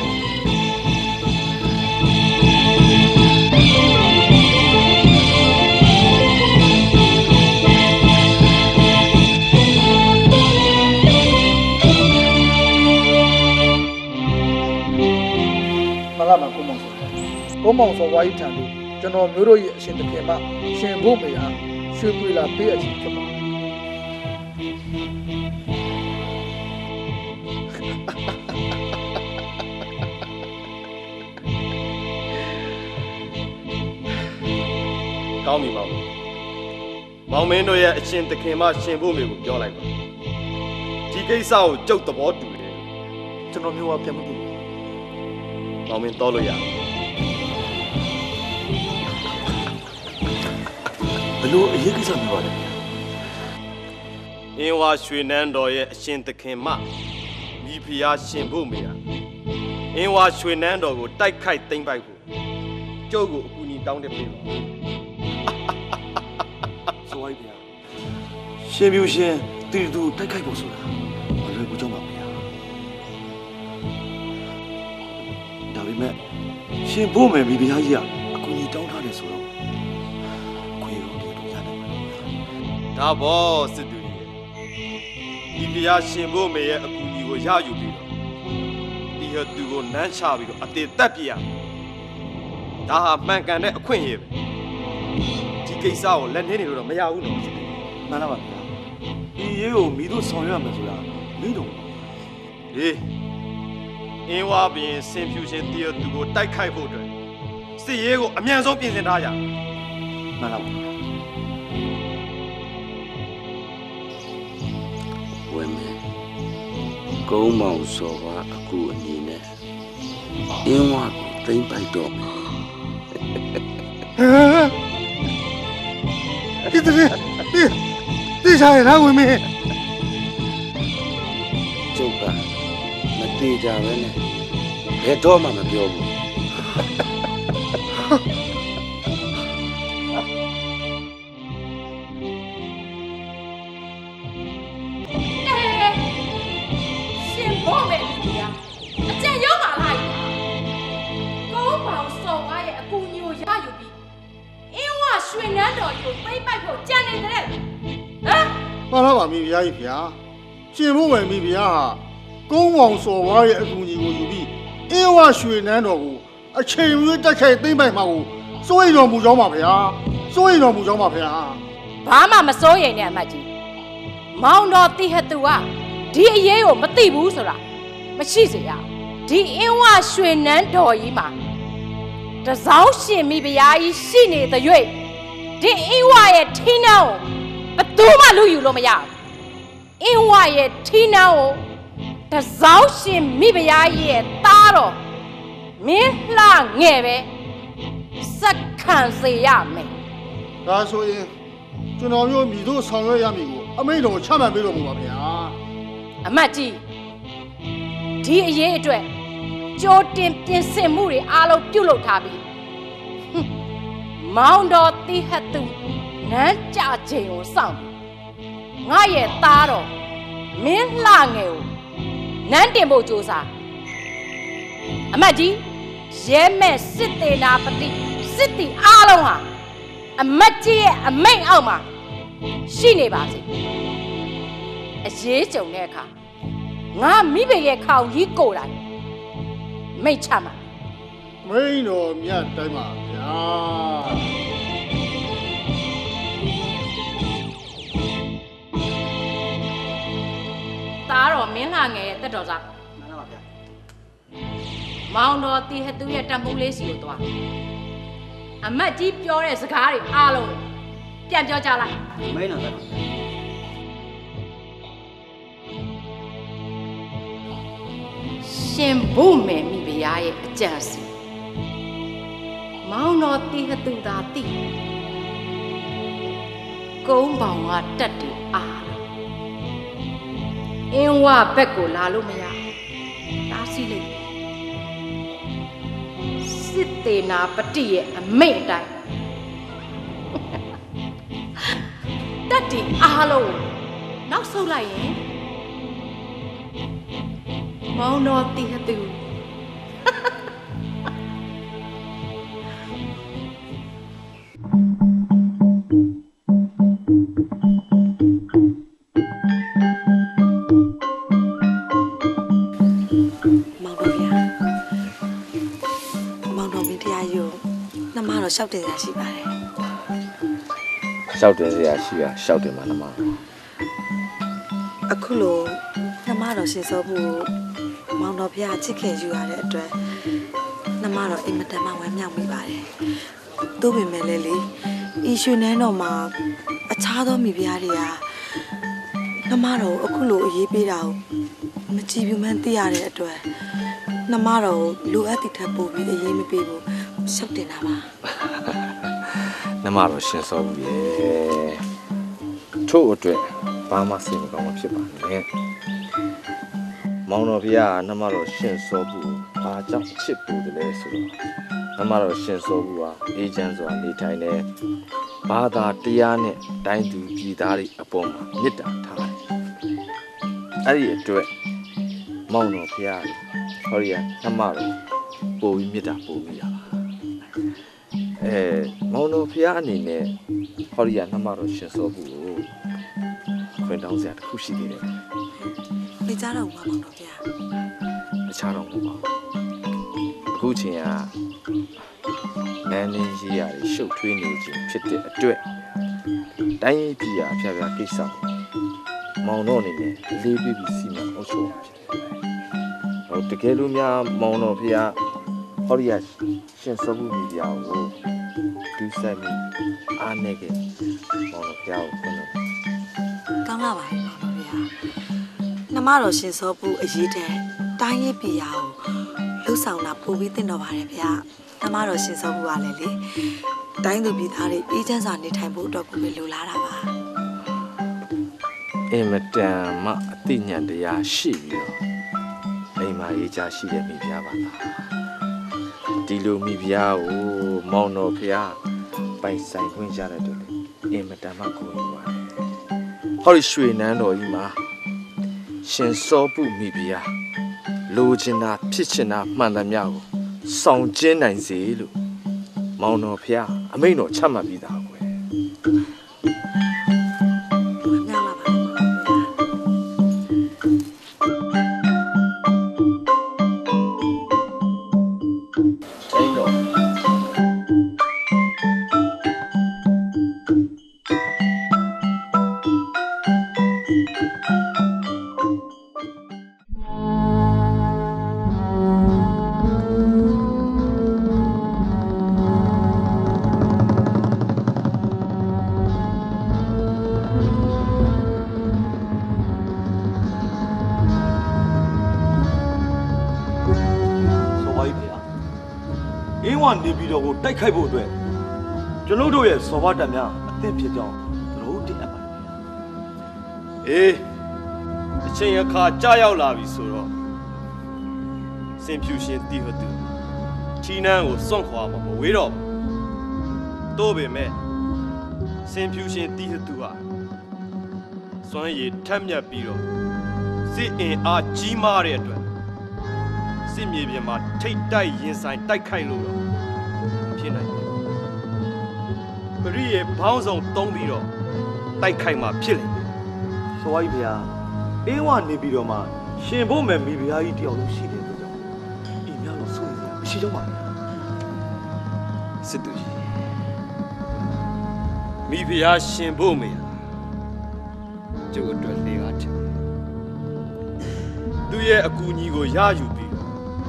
[SPEAKER 14] မလာမှာကိုမောင်စောကိုမောင်စောဝါးကြီးထံလို့ကျွန်တော်မျိုးတို့ရဲ့အရှင်တခင်မရှင်ဖို့မေဟာရွှေပွေလာပေးအပ်ခြင်းဖြစ်ပါ
[SPEAKER 8] ကောင်းပြီမောင်မောင်မင်းတို့ရဲ့အရှင်သခင်မရှင်ဖို့မေကိုပြောလိုက်ပါဒီကိစ္စကိုကြုတ်သဘောတူတယ်ကျွန်တော်မျိုးကပြန်မကူမောင်မင်းတော်လို့ရဘလို့အရေးကိစ္စမျိုးပါလဲအင်းဝါရွှေနန်းတော်ရဲ့အရှင်သခင်မမိဖုရားရှင်ဖို့မေဟာအင်းဝါရွှေနန်းတော်ကိုတိုက်ခိုက်သိမ်းပိုက်ဖို့ကျုပ်ကိုအကူအညီတောင်းတဲ့ပြေပါဆိုဝိုင်းဗျာရှင်ပြူရှင်တီတူတိုက်ခိုက်ဖို့ဆိုတာမလွယ်ဘူးကြောင့်ပါဗျာဒါပေမဲ့ရှင်ဖို့မယ်မိဖုရားကြီးကအကူအညီတောင်းထားတယ်ဆိုတော့ခွေရောတို့ရနိုင်ပါလားဒါဘောစစ်သူကြီးမိဖုရားရှင်ဖို့မယ်ရဲ့အကူအညီကိုရယူပြီးတော့ဒီဟသူကိုနမ်းချပြီးတော့အတေတက်ပြရဒါဟာမှန်ကန်တဲ့အခွင့်အရေးပဲဒီကိစ္စကိုလက်နှင်းနေလို့တော့မရဘူးနော်မှန်လားပါဗျာဒီရေးကိုမိတို့ဆောင်ရွက်မယ်ဆိုတာမိတို့ဟေးအင်းဝါပင်စင်ဖြူရှင်တည်ရသူကိုတိုက်ခိုက်ဖို့အတွက်စစ်ရေးကိုအမြန်ဆုံးပြင်ဆင်ထားရမှန်လားပါဝဲမယ်ကုန်းမောင်စောပါအကူအညီနဲ့အင်းဝါကိုသိမ့်ပိုက်တော့မယ်ဒီတည်းဒီဒီဆိုင်ရာဝင်မေကျုပ်ကမတေးကြပဲနဲ့ဘယ်တော့မှမပြောဘူး
[SPEAKER 12] ရှင်ဖို့မယ်ဒီကအကျဉ်းရောက်ပါလားကုန်းပေါင်စော်ကားရဲ့အကူအညီကိုရယူပြီးအင်းဝရွှေနန်းတော်ကိုသိမ့်ပိုက်ဖို့ကြံနေတဲ့ဟမ်
[SPEAKER 3] မှန်လားပါမိဖုရားကြီးဗျာရှင်ဖို့မယ်မိဖုရားဟာကုန်းမောင်စော်ဝါးရဲ့အကူအညီကိုယူပြီးအင်းဝရွှေနန်းတော်ကိုအချိန်မရွေးတက်ခိုက်သိမ့်ပိုက်မှာကိုစိုးရိမ်တော်မူကြောင်းပါဗျာစိုးရိမ်တော်မူကြောင်းပါဗျာ
[SPEAKER 12] ဘာမှမစိုးရိမ်နဲ့အမတ်ကြီးမောင်တော်တိဟသူကဒီအရေးကိုမသိဘူးဆိုတာမရှိစေရဒီအင်းဝရွှေနန်းတော်ကြီးမှာတစောင်းရှင်မိဖုရားကြီးရှိနေတဲ့၍ဒီအင်းဝရဲ့ထင်းနှောင်းကိုဘယ်သူမှလူယူလို့မရဘူးအင်းဝရဲ့ထင်းနှောင်းကိုတစောင်းရှင်မိဖုရားကြီးရဲ့သားတော်မင်းလှငယ်ပဲစက္ခံစေရမယ်
[SPEAKER 3] ဒါဆိုရင်ကျွန်တော်မျိုးမြည်တို့ဆောင်ရွက်ရမည်ကိုအမိန့်တော်ချမှတ်ပေးတော်မူပါဗျာ
[SPEAKER 12] အမတ်ကြီးဒီအရေးအတွက်ကြိုတင်ပြင်ဆင်မှုတွေအားလုံးပြုလုပ်ထားပြီးမောင်တော်တိဟတ်သူနန်းကြချိန်ကိုစောင့်ငါရဲ့သားတော်မင်းလှငယ်ကိုနန်းတင်ဖို့ကြိုးစားအမတ်ကြီးရဲမဲ့စစ်သေးနာပတိစစ်တီအားလုံးဟာအမတ်ကြီးရဲ့အမိန့်အောက်မှာရှိနေပါစေအရေးကြုံတဲ့အခါငါမိဘရဲ့ခေါင်ကြီးကိုယ်တိုင်မိတ်ချမှာ
[SPEAKER 3] မိန်တော်မြတ်တိုင်းပါဗျာ
[SPEAKER 12] သားတော်မင်းလှငယ်ရဲ့တက်တော်စားမှန်ပါဗျာမောင်တော်တီဟသူရဲ့တမှုလေးစီကိုသွားအမတ်ကြီးပြောတဲ့စကားတွေအားလုံးပြန်ပြောကြလိုက်
[SPEAKER 6] မိန်တော်သား
[SPEAKER 12] ရှင်ဖို့မယ်မိဖုရားရဲ့အကြံစီမောင်တော်တီဟသူသာတိကုန်းပေါင်ကတက်တူအားအင်းဝဘက်ကိုလာလို့မရတားစီလိုက်စစ်သေးနာပတိရဲ့အမိန့်အတိုင်းတက်တီအားလုံးနောက်ဆုတ်လိုက်ရင်မောင်တော်တီဟသူ
[SPEAKER 7] ရှောက်တင်စရာရှိပါတယ်
[SPEAKER 8] ရှောက်တင်စရာရှိတာရှောက်တင်မှာနှမ
[SPEAKER 7] အခုလိုနှမတော်ရှင်စောဖို့မောင်တော်ဖျားချစ်ခင်ယူရတဲ့အတွက်နှမတော်အိမ်မတန်မှဝမ်းမြောက်မိပါတယ်သို့ပေမဲ့လည်းလေဤရွှေနန်းတော်မှာအခြားသောမိဖုရားတွေကနှမတော်အခုလိုအရေးပေးတာကိုမကြည့်ဘူးမှန်းသိရတဲ့အတွက်နှမတော်လိုအပ်တဲ့ထပ်ပို့ပြီးအရေးမပေးဘူးရှောက်တင်တာပါ
[SPEAKER 8] နှမတော်ရှင်စောဘူးရဲ့ထို့အတွက်ဘာမှစိတ်မကောင်းမှဖြစ်ပါနဲ့မောင်တော်ဖျားနှမတော်ရှင်စောဘူးဘာကြောင့်ချစ်ပူတယ်လဲဆိုတော့နှမတော်ရှင်စောဘူးဟာအေဂျင့်စွာနေထိုင်တဲ့ဘာသာတရားနဲ့တိုင်းသူပြည်သားတွေအပေါ်မှာမေတ္တာထားတယ်အဲ့ဒီအတွက်မောင်တော်ဖျားဟောရီယာနှမတော်ပို့ပြီးမေတ္တာပို့ပြီးရပါအဲမောင်တော်ဖျားအနေနဲ့ဟောရီယာနှမတော်ရှင်စောဘူးကိုခွင့်တောင်းစရာတစ်ခုရှိသေးတယ်
[SPEAKER 7] ။နေကြတော့မှာမောင်တော်ဖျား
[SPEAKER 8] မချတော့ဘူးပါအခုချိန်ကနန်းနေကြီးရာရှုပ်ထွေးနေခြင်းဖြစ်တဲ့အတွက်တိုင်းပြည်ရာဖျားဖျားကိစ္စမောင်တော်အနေနဲ့လေးပြီးပြီးစီမံအုပ်ချုပ်ဖြစ်တယ်။ဟိုတကယ်လို့များမောင်တော်ဖျားဟောရီယာရှင်စောဘူးမိဖုရားကိုဒူးဆက်ပြီးအားနေခဲ့မောင်တော်ဖျားကိုခွင့်လို့
[SPEAKER 7] ကောင်းလာပါပြီမောင်တော်ဖျားနှမတော်ရှင်စောဘူးအရေးတဲ့တိုင်းရေးပြည်ရာကိုလှုပ်ဆောင်တာပို့ပြီးတင်တော်ပါတယ်ဗျာနှမတော်ရှင်စောဘူးကလည်းလေတိုင်းသူပြည်သားတွေအေးချမ်းစွာနေထိုင်ဖို့အတွက်ကိုပဲလိုလားတာပါ
[SPEAKER 8] အင်မတန်မှအသိဉာဏ်တရားရှိပြီးတော့အိမ်မှာရေးချရှိတဲ့မိဖုရားပါလားဒီလိုမိဖုရားကိုမောင်တော်ဖျားပိုင်ဆိုင်ခွင့်ရတဲ့တူလေအင်မတန်မှကိုယ်ယူပါတယ်ဟောဒီရွှေနန်းတော်ကြီးမှာရှင်စောပုမိဖုရားလိုချင်တာဖြစ်ချင်တာမှန်သမျှကိုဆောင်ကျင်းနိုင်စေလို့မောင်တော်ဖျားအမိန့်တော်ချမှတ်ပြီးသားကွယ်
[SPEAKER 6] နေပြီးတော့ကိုတိုက်ခိုက်ဖို့အတွက်ကျွန်တော်တို့ရဲ့စော်ဘတက်များအသင့်ဖြစ်ကြောင်းသ
[SPEAKER 8] အေးအချိန်အခါကြာရောက်လာပြီဆိုတော့စင်ဖြူရှင်တီဟသူချီနန်းကိုစွန့်ခွာမှာမဝေးတော့ဘူးတို့ပေမဲ့စင်ဖြူရှင်တီဟသူဟာစွမ်းရည်ထက်မြက်ပြီးတော့စစ်အင်အားကြီးမားတဲ့အတွက်စစ်မြေပြင်မှာထိတ်တိုက်ရင်ဆိုင်တိုက်ခိုက်လို့တော့ဖြစ်နိုင်တယ်ပရိယေဘောင်းဆောင်တုံးပြီးတော့တိုက်ခိုက်မှာဖြစ်လိမ့်မယ်
[SPEAKER 6] ဆိုဝါကြီးဗျာအင်းဝနေပြီးတော့မှရှင်ဖို့မယ်မိဖုရားကြီးတယောက်လုံးရှိတယ်ဆိုတော့အိမ်များလို့ဆိုနေရမရှိတော့ပါဘူး
[SPEAKER 8] စစ်သူကြီးမိဖုရားရှင်ဖို့မယ်ကျုပ်အတွက်လေးကားတယ်သူရဲ့အကူအညီကိုရယူပြီးတော့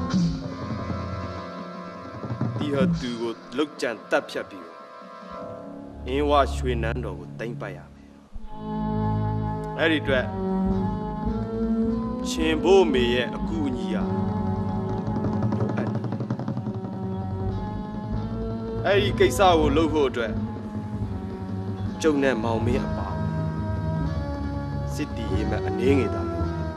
[SPEAKER 8] ဒီဟာသူကိုလုတ်ကြံတက်ဖြတ်ပြီးတော့အင်းဝရွှေနန်းတော်ကိုတင်ပိုက်ရမယ်အဲ့ဒီအတွက်ရှင်ဘိုးမေရဲ့အကူအညီဟာလိုအပ်တယ်အဲ့ဒီကိစ္စကိုလုပ်ဖို့အတွက်ကျုံနဲ့မောင်မင်းအပါစစ်တီရေးမဲ့အနေငယ်တာ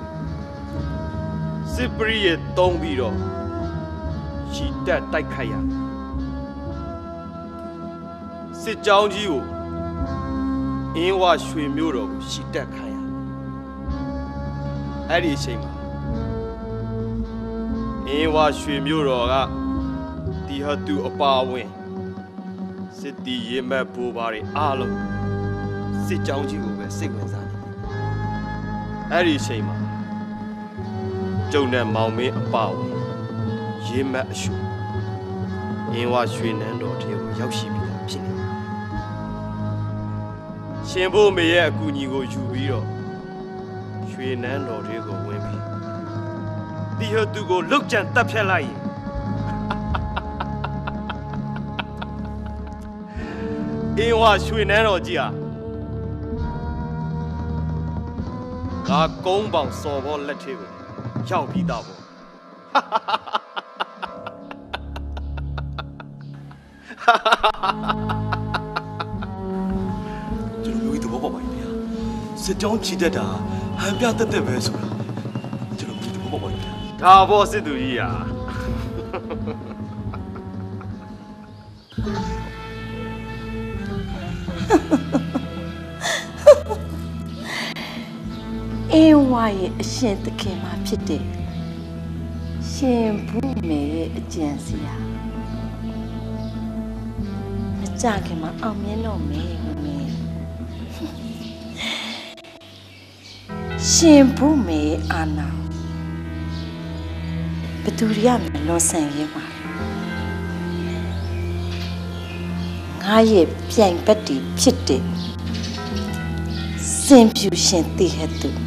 [SPEAKER 8] စစ်ပရိရဲ့တုံးပြီးတော့ရှီတက်တိုက်ခိုက်ရစစ်ကြောင်းကြီးကိုအင်းဝရွှေမြို့တော်ကိုရှီတက်ခိုင်းရအဲ့ဒီအချိန်မှာအင်းဝရွှေမြို့တော်ကတီဟသူအပါဝင်စစ်တီရေးမဲ့ဘူပါတွေအားလုံးစစ်ကြောင်းကြီးကိုပဲစိတ်ဝင်စားနေအဲ့ဒီအချိန်မှာကျုံနဲ့မောင်မင်းအပါဝင်ရေးမတ်အရှုအင်းဝရွှေနန်းတော်ထဲကိုရောက်ရှိပြီးသားဖြစ်နေရှင်ဘိုးမေရဲ့အကူအညီကိုယူပြီးတော့ရွှေနန်းတော်ထဲကိုဝင်ပြီးတီဟသူကိုလုတ်ကြံတပ်ဖြတ်လိုက်ရင်အင်းဝရွှေနန်းတော်ကြီးဟာငါကုန်းပေါင်စော်ဘောလက်ထဲကိုရောက်ပြီးသားပေါ့
[SPEAKER 6] ကျွန်တော်မျိုးသဘောပေါက်ပါပြီဗျာစစ်ကြောင်းချီတက်တာဟန်ပြတက်တက်ပဲဆိုတာကျွန်တော်မျိုးသဘောပေါက်ပါပြီဗျာ
[SPEAKER 8] ဒါပေါ့စစ်သူကြီးဟာ
[SPEAKER 11] အင်းဝါရဲ့အရှင်သခင်မှာဖြစ်တဲ့ရှင်ဘူးမေရဲ့အကျင့်စီဟာမကြခင်မှာအောင်မြင်တော့မယ်ဝင်မယ်ရှင်ဘူးမေရဲ့အာနာဘသူရမလို့ဆန်ရဲပါငါရဲ့ပြိုင်ပတ်တီဖြစ်တဲ့စင်ဖြူရှင်တည်ဟတ်သူ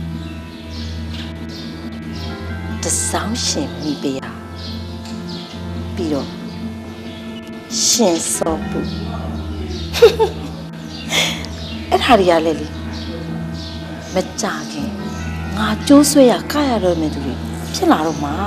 [SPEAKER 11] တဆောင်းရှင်မိပရပြီးတော့ရှင်စောပူအဲ့ဟာရလေလေမကြခင်ငါကျိုးဆွဲရကရတော့မယ်သူတွေဖြစ်လာတော့မှာ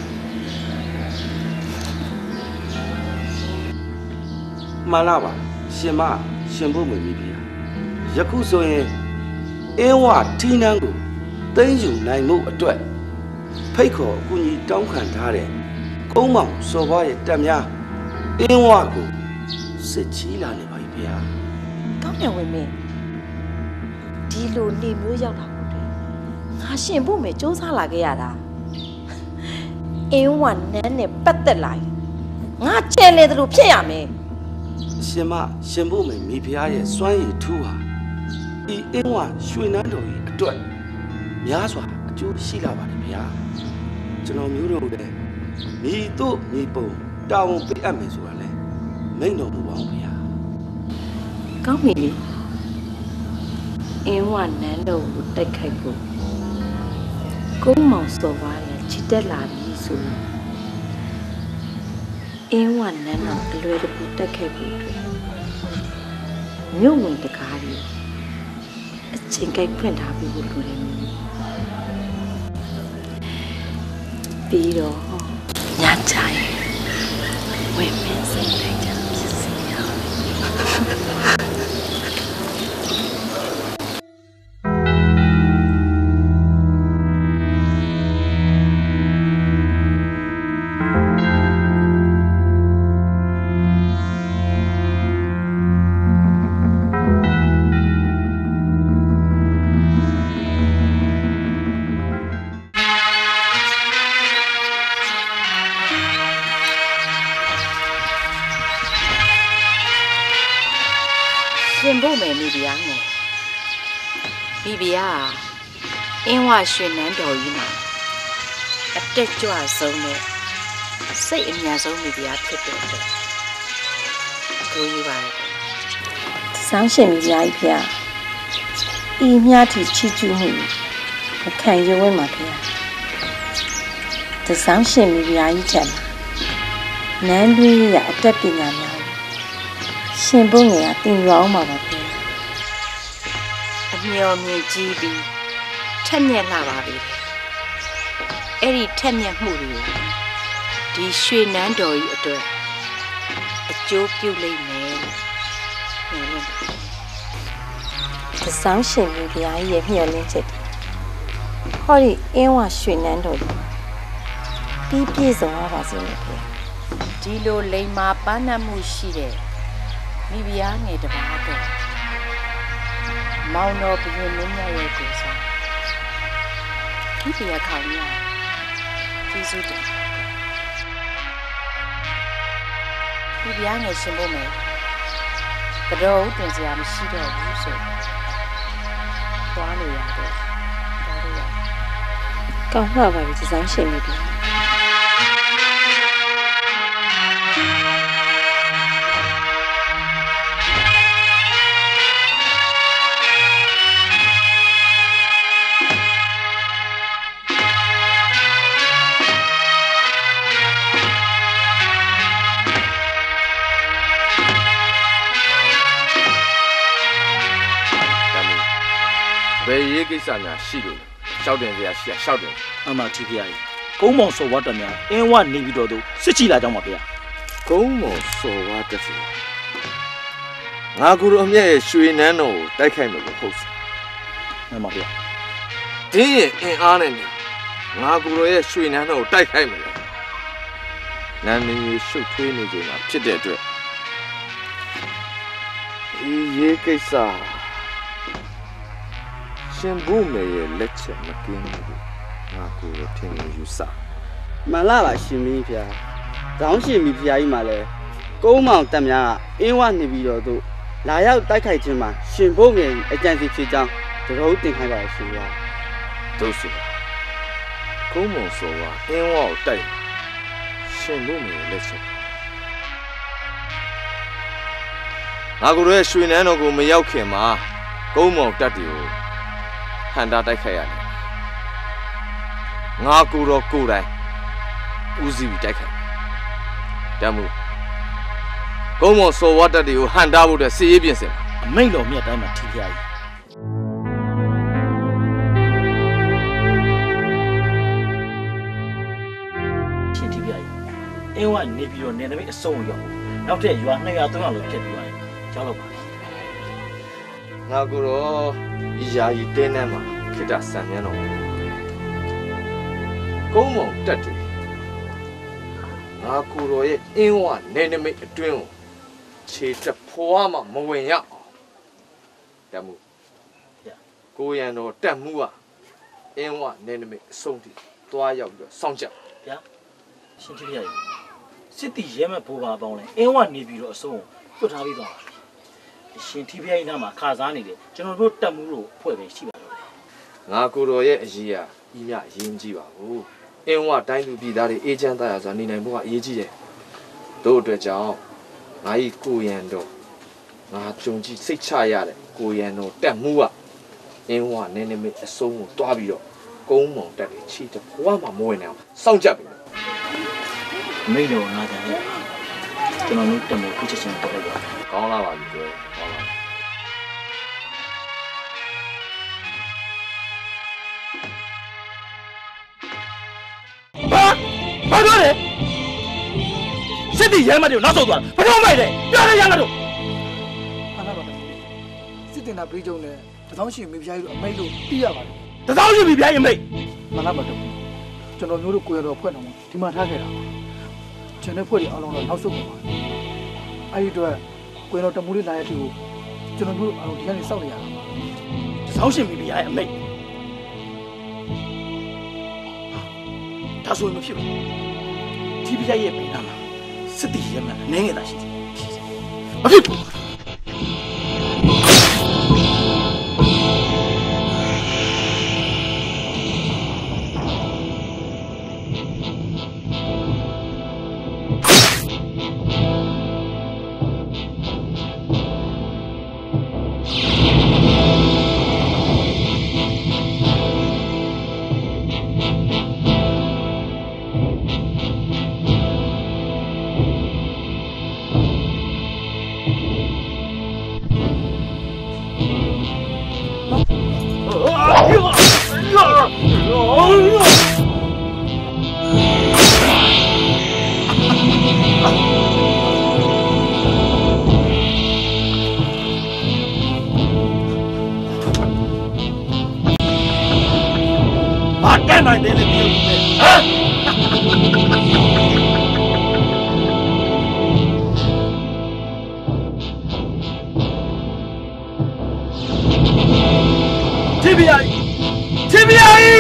[SPEAKER 13] မှန်လားပါရှင်မရှင်ဖို့မမိပြီယခုဆိုရင်အင်းဝထီးနှန်းကိုသိမ်းယူနိုင်မှုအတွက်ဖိတ်ခေါ်အကူအညီတောင်းခံထားတဲ့ကုန်းမောင်စော်ဘွားရဲ့တပ်များအင်းဝကိုစစ်ချီလာနေပါပြီဗျာ
[SPEAKER 11] ကောင်းတယ်ဝင်မင်းဒီလိုနေမျိုးရောက်လာဖို့အတွက်ငါရှင်ဖို့မယ်စူးစမ်းလာခဲ့ရတာအင်းဝနန်းနဲ့ပတ်သက်လာရင်ငါချဲလေတယ်လို့ဖြစ်ရမယ်
[SPEAKER 13] ရှင်မရှင်ဖို့မယ်မိဖုရားရဲ့စွမ်းရည်ထူးဟာဒီအင်းဝရွှေနန်းတော်ကြီးအတွက်များစွာအကျိုးရှိလာပါတယ်ဗျာကျွန်တော်မျိုးတို့လည်းညီတို့ညီပုံတာဝန်ပေးအပ်မယ်ဆိုတာလေမိန့်တော်မူပါဦးဗျာ
[SPEAKER 11] ကောင်းပြီလေအင်းဝနန်းတော်ကိုတိုက်ခိုက်ဖို့ကုန်းမောင်စော်ပါလေချစ်တက်လာပြီဆိုအင်းဝနန်းတော်အလွယ်တကူတိုက်ခိုက်ဖို့မြို့ဝင်တကားကြီးအချိန်ကြိုက်ဖွင့်ထားပြီးလို့လိုတယ်ပြီးတော့ညချင်ဝယ်မင်းစိတ်လိုက်ကြဖြစ်စီရ
[SPEAKER 12] ဖို့မယ်မိဖုရားငယ်မိဖုရားအင်းဝရွှေနန်းတော်ကြီးမှာအတက်ကြွဆုံးနဲ့စိတ်အမြတ်ဆုံးမိဖုရားဖြစ်တဲ့အတွက်ကိုကြီးပါရဲ့
[SPEAKER 11] ဆောင်းရှင်မိဖုရားကြီးဖေဤမြတ်ထီချီကျူးမှုမခံရဝဲမှာဖေတဆောင်းရှင်မိဖုရားကြီးချက်မှာနန်းတွင်းရအတက်ပညာများရှင်ဘုံငယ်ကတင်ရောင်းမှာပါဖေ
[SPEAKER 12] အမျော်မြင်ကြီးပြီးထက်မြက်လာပါပြီအဲ့ဒီထက်မြက်မှုတွေကိုဒီရွှေနန်းတော်ကြီးအတွက်အကျိုးပြုလိမ့်မယ်လို့ညွှန်တယ်
[SPEAKER 11] တဆောင်းရှင်မိဖုရားကြီးရဲ့မျှော်လင့်ချက်ဟောဒီအင်းဝရွှေနန်းတော်ကြီးပြီးပြည့်စုံရပါစေလို့ဖေ
[SPEAKER 12] ဒီလိုလိမ္မာပန်းနတ်မှုရှိတဲ့မိဖုရားငယ်တစ်ပါးတော့မောင်တော်ဘုရင်မင်းမြတ်ရဲ့ကိုယ်စားဒီတရားခေါင်းရကျေးဇူးတင်မိဖုရားငယ်ရှင်ဖို့မယ်ကတော့တင်စရာမရှိတော့ဘူးဆိုသွားလို့ရတယ်သွားလို့ရ
[SPEAKER 11] ကောင်းပါပါပြီဒီဆောင်ရှင်မိဖုရား
[SPEAKER 8] ဘယ်ရေးကိစ္စများရှိလို့ရှောက်တင်စရာရှိရရှောက်တင်
[SPEAKER 9] အမှတီးဖေကြီးကုန်းမောင်စော်ဝတ်တော်များအင်းဝနေပြီးတော့သူစစ်ချီလာကြောင်းပါဗျာ
[SPEAKER 8] ကုန်းမောင်စော်ဝတ်တက်စီငါကူတို့အမြဲရွှေနန်းတော်ကိုတိုက်ခိုက်မယ်လို့ဟုတ်စား
[SPEAKER 9] မှန်ပါဗျာ
[SPEAKER 8] တင်းရဲ့အင်အားနဲ့ငါကူတို့ရဲ့ရွှေနန်းတော်ကိုတိုက်ခိုက်မယ်လို့နန်းမင်းကြီးရှုပ်ထွေးနေကြမှာဖြစ်တဲ့အတွက်ဒီရေးကိစ္စရှင်ဘုမေရဲ့လက်ချက်မကင်းဘူးငါကိုထင်နေယူစား
[SPEAKER 6] မှန်လားပါရှင်မင်းဖျားခေါင်းရှင်မိဖျားကြီးမှလည်းကုန်းမောင်တက်များကအင်းဝနေပြီးတော့သူလာရောက်တိုက်ခိုက်ခြင်းမှာရှင်ဘုမေအကြံစီဖြစ်ကြောင်းတရုပ်တင်ခိုင်းပါရှင်ဗျာ
[SPEAKER 8] တို့ဆိုကုန်းမောင်စောကအင်းဝကိုတိုက်ရှင်ဘုမေရဲ့လက်ချက်ငါကိုရဲ့ရွှေနန်းတော်ကိုမရောက်ခင်မှာကုန်းမောင်တက်တီကိုဟန်တာတိုက်ခိုက်ရတယ်ငါကိုတော့ကိုယ်တိုင်ဦးစီးပြီးတိုက်ခိုက်တမှုကုန်းမောင်စော်ဝတ်တက်တွေကိုဟန်တာဖို့အတွက်စီရေးပြင်ဆင်ပါ
[SPEAKER 9] အမိန့်တော်မြတ်တိုင်းမှာထီပြကြီးရှင်ထီပြကြီးအင်းဝနေပြီးတော့နေနမိတ်အစုံရောက်နောက်ထပ်ရွာနှစ်ရွာသုံးရွာလို့ဖြစ်ပြီးသွားတယ်ကြောက်တော့ပါ
[SPEAKER 8] ငါကိုတော့ဒီယာယီတင်းထဲမှာခိတ္တဆံမြန်းတော်ကုန်းမောင်တက်တယ်ငါကိုတော်ရဲ့အင်းဝနေနမိတ်အတွင်းကိုခြေတဖွားမှမဝင်ရအောင်တမှုကိုရန်တော်တက်မှုကအင်းဝနေနမိတ်အဆုံးထိသွားရောက်ပြီးတော့စောင့်ကြ
[SPEAKER 9] ဗျာရှင်ကြီးရည်စစ်တီရဲမဲ့ဘူပါပေါင်းလဲအင်းဝနေပြီးတော့အဆုံးကိုတွတ်ထားပြီးသွားပါရှင်တီးပြိုင်နာမှာခါစားနေတယ်ကျွန်တော်တို့တက်မှုလို့ဖွဲ့ပဲရှိပါတော့တယ်
[SPEAKER 8] ငါကိုတော်ရဲ့အရေးอ่ะဤမြအရင်ကြီးပါဘူးအင်းဝတိုင်းလူပြည်သားတွေအေးချမ်းသာရစွာနေနိုင်ဖို့ကအရေးကြီးတယ်တို့အတွက်ကြောင့်ငါဤကိုရန်တော်ငါကြုံကြည့်စိတ်ချရတဲ့ကိုရန်တော်တက်မှုကအင်းဝနည်းနည်းမအဆုံးကိုတွားပြီးတော့ကုန်းမောင်တက်တွေချီတဘွားမှမဝင်အောင်စောင့်ကြပြီ
[SPEAKER 9] မိတ်တော်ငါကြတယ်ကျွန်တော်တို့တက်မှုခုချက်ချင်းတက်လိုက်ပါ
[SPEAKER 8] ကောင်းလာပါပြီကွယ်ကောင်းလာ
[SPEAKER 9] ဘာဘာလို့လဲစစ်တီရဲမတွေကိုနောက်ဆုတ်သွားဘယ်တော့မှလည်းပြောရရမှာတော့
[SPEAKER 14] ဟာလာပါစစ်တင်တာပြည်ကြုံနဲ့တသောင်းရှင်မိဖုရားကြီးတို့အမိတ်လို့သိရပါတယ်
[SPEAKER 9] တသောင်းရှင်မိဖုရားကြီးအမိတ်
[SPEAKER 14] မှန်လားပါတော့ကျွန်တော်မျိုးတို့ကိုရတော်ဖွဲ့တော်မှာဒီမှာထားခဲ့တာကျန်တဲ့ဖွဲ့တွေအားလုံးတော့နောက်ဆုတ်ပါပါအဲ့ဒီတော့ကိုရတော်တမူလေးလာရဲ့အထီကိုကျွန်တော်တို့အားလုံးဒီကနေစောင့်နေရတာ
[SPEAKER 9] တသောင်းရှင်မိဖုရားရဲ့အမိတ်ဒါဆိုရင်မဖြစ်ဘူးဒီပြရဲ့ပေးနာမှာစစ်တီရဲမှာအနေငယ်သာရှိတယ်မဖြစ်ဘူးတက်နိုင်တယ်လေပြောနေတယ်ဟမ်တီဗီအိုင်တီဗီအိုင်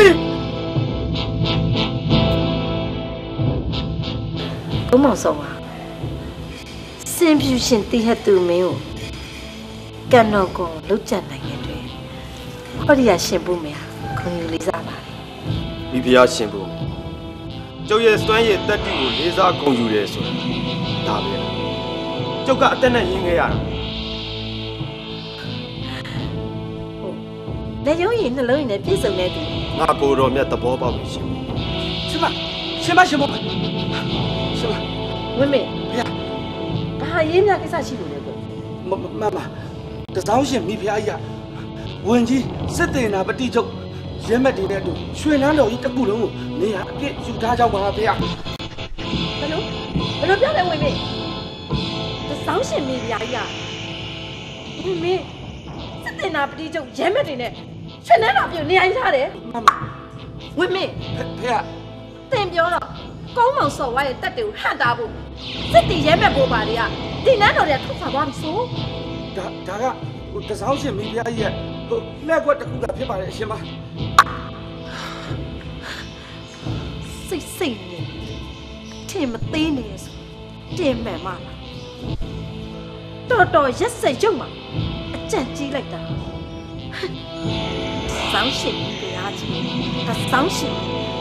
[SPEAKER 11] ဘုံမောင်ဆောင်ပါစင်ပြူရှင်တည်ဟတူမင်းကိုကန်တော်ကိုလုတ်ကြနိုင်ခဲ့တယ်ဟောဒီရရှင်ဖို့မယ်ခွန်ယူလေးစားပါ
[SPEAKER 8] မိဖုရားရှင်ဖို့ကျုပ်ရဲ့စွမ်းရည်တက်တီကိုလေးစားဂုဏ်ယူတယ်ဆိုတာဒါပဲကျုပ်ကအသက်နဲ့ရင်းခဲ့ရတာ
[SPEAKER 11] လက်ရုံးရည်နှလုံးရည်နဲ့ပြည့်စုံတဲ့သူ
[SPEAKER 8] ငါကိုယ်တော်မြတ်သဘောပေါက်ပြီရှင်
[SPEAKER 9] ရှင်မရှင်မရှင်မရှင်မ
[SPEAKER 11] ဝင်းမေဖေဘာရေးမြကိစ္စရှိလို့လဲပေါ့
[SPEAKER 9] မမမတစောင်းရှင်မိဖုရားကြီးကဝင်ကြီးစစ်တင်နာပတိချုပ်ရဲမက်တွေနဲ့တူရွှေနန်းတော်ကြီးတစ်ခုလုံးကိုနေရာအပြည့်ယူထားကြပါဗျာ
[SPEAKER 11] ဘယ်လိုဘယ်လိုပြောလဲဝင်းမေတစောင်းရှင်မိဖုရားကြီးကဝင်းမေစစ်တင်နာပတိချုပ်ရဲမက်တွေနဲ့ရွှေနန်းတော်ပြုနေရာထားတယ်မမဝင်းမေ
[SPEAKER 9] ဖေက
[SPEAKER 11] တင်ပြောတော့ကောင်းမောင်စော်ဝါရဲ့တက်တွေကိုဟန့်တာဖို့စစ်တီရဲမက်ပေါ်ပါတွေကဒီနန်းတော်တွေကထုတ်ခွာသွားပြီဆို
[SPEAKER 9] ဒါဒါကဟိုတစောင်းရှင်မိဖုရားကြီးရဲ့ဟိုလက်ကွက်တစ်ခုကဖြစ်ပါတယ်အရှင်မ
[SPEAKER 11] စိတ်စိတ်နေထင်မသေးနေဆိုတင်မှန်မလားတော်တော်ရက်စက်ရုံမှာအကြံကြီးလိုက်တာစောင်းရှင်မိဖုရားကြီးတစောင်းရှင်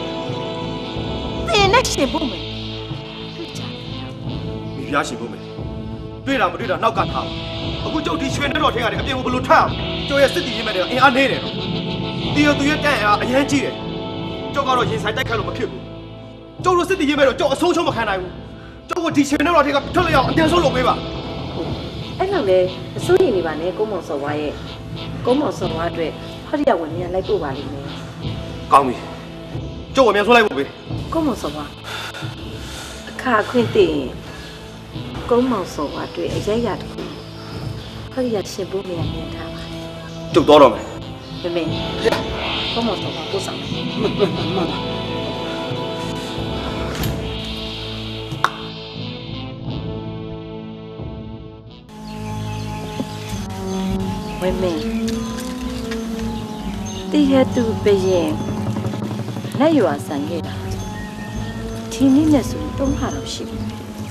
[SPEAKER 11] တင်နဲ့ရှင်ဖို့မယ်
[SPEAKER 8] မိဖုရားရှင်ဖို့မယ်တွေ့တာမတွေ့တာနောက်ကထားအခုကျုပ်ဒီရွှေနဲ့တော်ထင်းရတယ်အပြင်ကိုဘယ်လိုထအောင်ကျုပ်ရဲ့စစ်တီရင်းမဲ့တဲ့အင်အားနေတယ်တော့တီရသူရဲ့တန်အားအရင်ကြီးတယ်ကျုပ်ကတော့ရင်ဆိုင်တိုက်ခိုက်လို့မဖြစ်ဘူးကျုပ်တို့စစ်တီရင်းမဲ့တော့ကျုပ်အဆုံးချုံးမခံနိုင်ဘူးကျုပ်ကဒီရွှေနဲ့တော်ထင်းကထွက်လျောက်အတန်ဆုံးလုပ်ပေးပါ
[SPEAKER 11] အဲ့လောက်လေအစိုးရနေပါနဲ့ကုန်းမောင်စော်ဝါရဲ့ကုန်းမောင်စော်ဝါအတွက်ဟောဒီရဝင်မြန်လိုက်ပို့ပါလိမ့်မယ်
[SPEAKER 8] ကောင်းပြီကျုပ်ဝင်မြန်ဆွလိုက်ပို့ပေး
[SPEAKER 11] ကုန်းမောင်စော်ဝါအခါခွင့်တည်ကုန်းမောင်စော်ဝါအတွက်အရိုက်ရတခုဟောဒီရရှင်ဖို့မြန်မြန်ထားပါ
[SPEAKER 8] ကျုပ်တော်တော့မယ်
[SPEAKER 11] မမေကုန်းမောင်စော်ဝါပို့ဆောင်မမဝင်းမင်းတီးရတူပရင်လက်ရွာဆန်ခဲ့တာဒီနေ့နဲ့ဆိုတုံးဟာတော့ရှိပြီ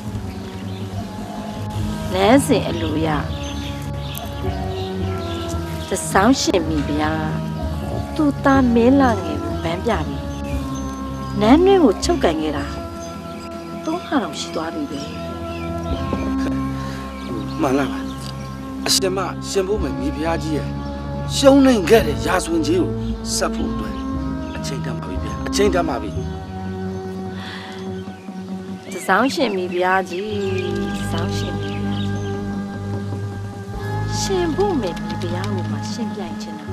[SPEAKER 11] လမ်းစဉ်အလိုရသဆောင်းရှင်မိဗျာသူသားမင်းလာငယ်ကိုဗန်းပြပြီနန်းတွင်းကိုချုပ်ကန်ခဲ့တာတုံးဟာတော့ရှိသွားပြီပဲ
[SPEAKER 9] မှန်လားပါအရှင်မရှင်ဖို့မယ်မိဖုရားကြီးရဲ့ရှုံးနိုင်ခဲ့တဲ့ရာဇဝင်ကြီးကိုဆက်ဖို့အတွက်အချိန်တန်ပါပြီဗျာအချိန်တန်ပါပြီ
[SPEAKER 11] သဆောင်းရှင်မိဖုရားကြီးသဆောင်းရှင်မိဖုရားကြီးရှင်ဖို့မယ်မိဖုရားကိုမှရှင်ပြိုင်ချင်တာ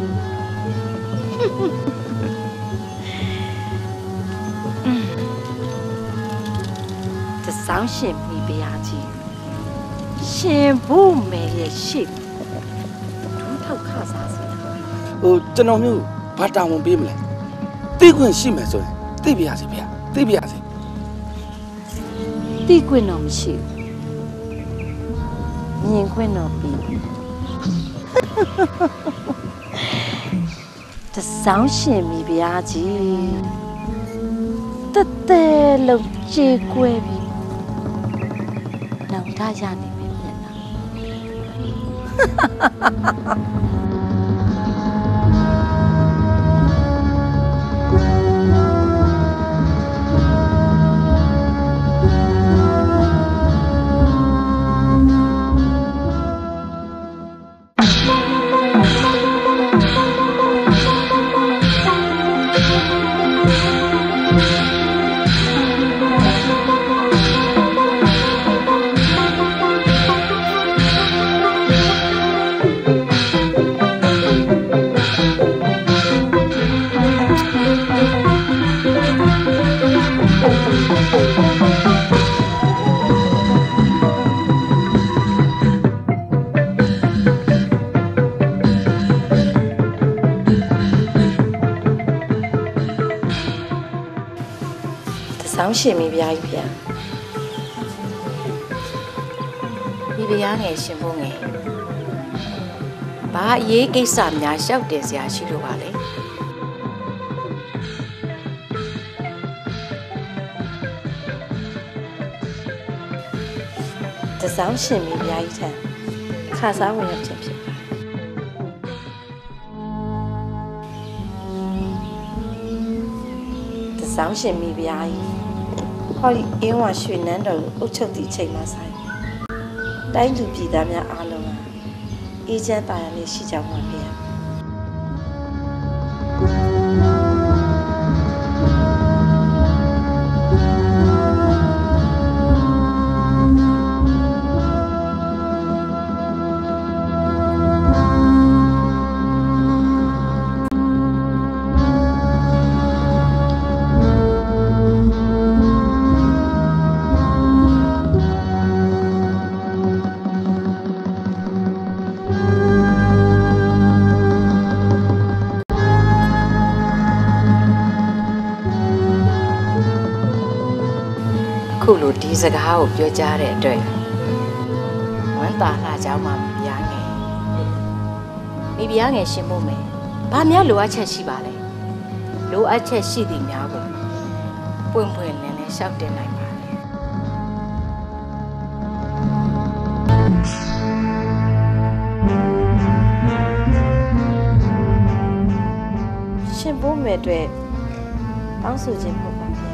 [SPEAKER 11] သဆောင်းရှင်မိဖုရားကြီးရှင်ဖို့မယ်ရဲ့ရှိဒူးထောက်ခါစားစရာ
[SPEAKER 9] ဟိုကျွန်တော်မျိုးဘာတောင်းဝန်ပေးမလဲသိခွင့်ရှိမယ်ဆိုရင်သိပြရစီဗျာသိပြရစီ
[SPEAKER 11] သိခွင့်တော့မရှိဘူးမြင်ခွင့်တော့ပြီးတဆောင်းရှင်မိဖုရားကြီးတက်တဲလုံးကြေကွဲပြီးနောင်တရနေမယ်ပြန်လာ
[SPEAKER 12] ဆောင်ရှင်မိဗျာကြီးဗျာမိဗျာငယ်ရှင်ဖို့ငယ်ဘာအရေးကိစ္စများလျှောက်တင်စရာရှိလို့ပါလဲတစောင်းရှင်မိဗျာကြီးထံခါစားဝင်ရခြင်းဖြစ်ဆောင်းရှင်မိဗျာကြီးဟောဒီအင်းဝရွှေနန်းတော်ကိုအုတ်ချုပ်သည့်ချိန်မှဆိုင်တိုင်းသူပြည်သားများအားလုံးအေးချမ်းသာယာနဲ့ရှိကြပါဗျာခုလိုဒီစကားကိုပြောကြားတဲ့အတွက်ဝမ်းသာလာကြောင်းမှမိဗျာငယ်မိဗျာငယ်ရှင်ဖို့မယ်ဘာများလိုအပ်ချက်ရှိပါလဲလိုအပ်ချက်ရှိသည်များကိုပွင့်ပွင့်လင်းလင်းရှောက်တင်နိုင်ပါလေရှင်ဖို့မယ်အတွက်တောင်းဆိုခြင်းမဟုတ်ပါဘူး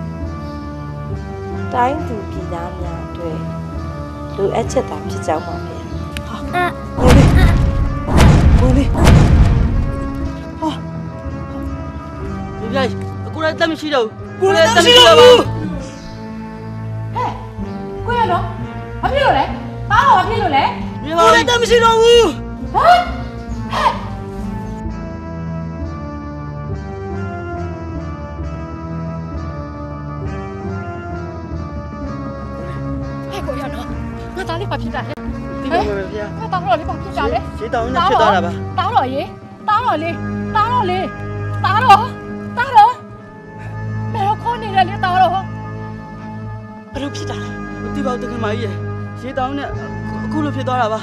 [SPEAKER 12] တိုင်းသူပြည်သားများအတွက်လိုအပ်ချက်သာဖြစ်ကြောင်းပါဗျာဟာကိုလေးကိုလေးဟာ
[SPEAKER 4] ဒီပြိုင်အခုလည်းတက်မရှိတော့ဘူးကိုလည်းတက်မရှိတော့ဘူးဟဲ့
[SPEAKER 12] ကိုရတော့ဘာဖြစ်လို့လဲပါတော့ဘာဖြစ်လို့လဲ
[SPEAKER 4] ကိုလည်းတက်မရှိတော့ဘူး
[SPEAKER 12] ဟမ်ဘာဖြစ်တာလဲဒီလိုပဲဗျာငါတောင်းတော့လေးဘာဖြစ်တာလဲ
[SPEAKER 4] ရေတောင်းနဲ့ဖြစ်သွားတာပါ
[SPEAKER 12] တောင်းတော့ရေတောင်းတော့လေးတောင်းတော့လေးတောင်းတော့တောင်းတော့မဲတော့ခေါ်နေတယ်လေတောင်းတော့ဘယ်လိုဖြစ်တာလဲ
[SPEAKER 4] ဒီဘောက်တခင်မကြီးရေတောင်းနဲ့အခုလိုဖြစ်သွားတာပါ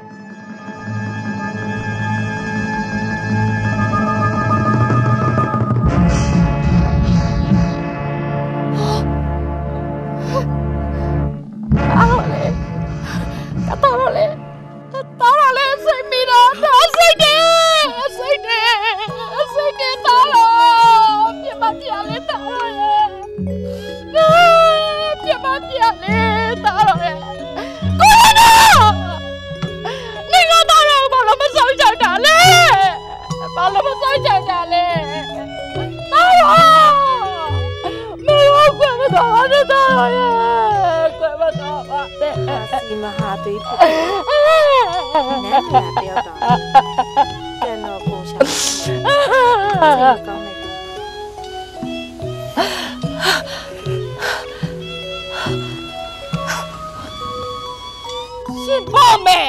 [SPEAKER 12] ဒီမဟာသွေးဖြစ်တယ်နန်းပြတယောက်တော့ပြန်တော့ပုံရှာစိတ်ကောင်းလိုက်ရှင်ဖို့မယ်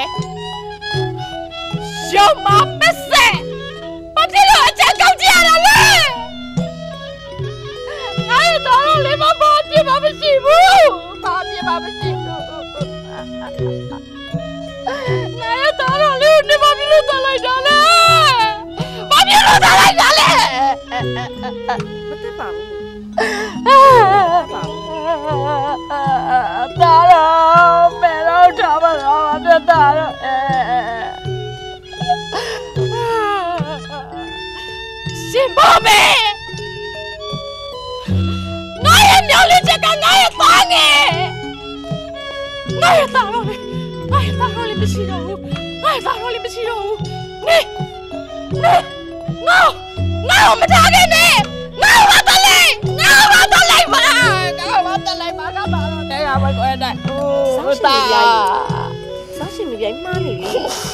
[SPEAKER 12] ရှောမပစက်ဘာဖြစ်လို့အချက်ကောက်ကြရတာလဲငါရတော့လေးမပေါ်ပြမမရှိဘူးဘာပြမမရှိဘူးငါရတော့လေးနေမပြလို့တလိုက်တာလေဘာပြလို့တလိုက်တာလဲမတက်ပါဘူးတာတော့မဲတော့ထားပါတော့တာတော့ရှင်ပါမယ်ငါရဲ့မျောလေးချက်ကငါရဲ့သားငယ်ငါရဲ့သားတော့လေငါရဲ့သားတော့လေမရှိတော့ဘူးငါရဲ့သားတော့လေမရှိတော့ဘူးနေနေငါငါမထားခဲ့နဲ့ငါမတလိုက်ငါမတလိုက်ပါငါမတလိုက်ပါငါပါတော့နေရမှာကိုအဲ့ဒါဟိုတာဆောင်းရှင်မပြိုင်မှားနေပြီ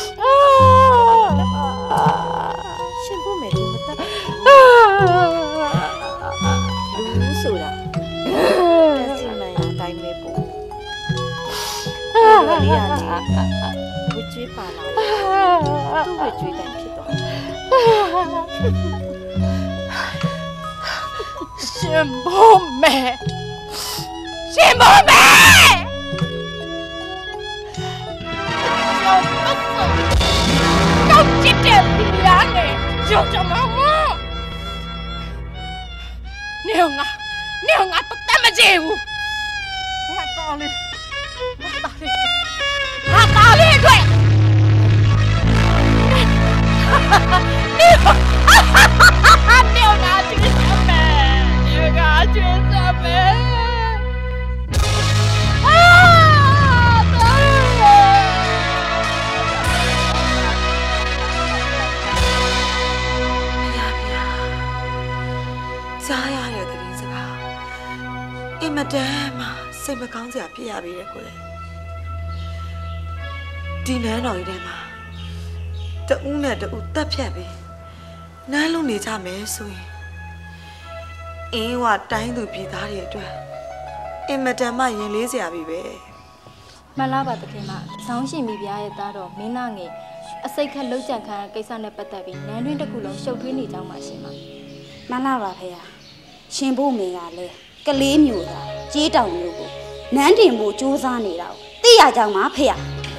[SPEAKER 12] ရှင်ဖို့မယ်လို့မတတ်လူဆိုတာတက်စီမန်ရတိုင်းပဲပေါ့ဘာလို့ရလဲဝကျွေးပါလာသူ့ဝကျွေးတိုင်းဖြစ်တော့ရှင်ဖို့မယ်ရှင်ဘုံမဲတော့ချစ်တဲ့ပြားနဲ့ကြောက်ကြမှာမနေငါနေငါတော့တမကြည့်ဘူးငါတော်လေးငါတော်လေးငါတော်လေးတွေ့နေနေငါချစ်စမယ်နေငါချစ်စမယ်
[SPEAKER 7] ကြားရတဲ့သတင်းစကားအင်မတန်မှစိတ်မကောင်းစရာဖြစ်ရပြီလေကိုယ်ဒီနန်းတော်ကြီးထဲမှာတဦးနဲ့တဦးတက်ဖြတ်ပြီးနန်းလုံးနေကြမယ်ဆိုရင်အင်းဝတိုင်းသူပြည်သားတွေအတွက်အင်မတန်မှရင်လေးစရာပြီပဲ
[SPEAKER 10] မှန်လားပါတခင်မဆောင်းရှင်မိဖုရားရဲ့သားတော်မင်းနာငယ်အစိတ်ခက်လုံးကြံခံကိစ္စနဲ့ပတ်သက်ပြီးနန်းတွင်းတစ်ခုလုံးရှုပ်ထွေးနေကြောင်းပါရှင်ပါမှန်လားပါဖေဟာရှင်ဖို့မင်းကလည်းကလေးမျိုးသားကြေးတောင်မျိုးကိုနန်းတင်ဖို့စူးစမ်းနေတာကိုသိရကြောင်းပါဖေဟာ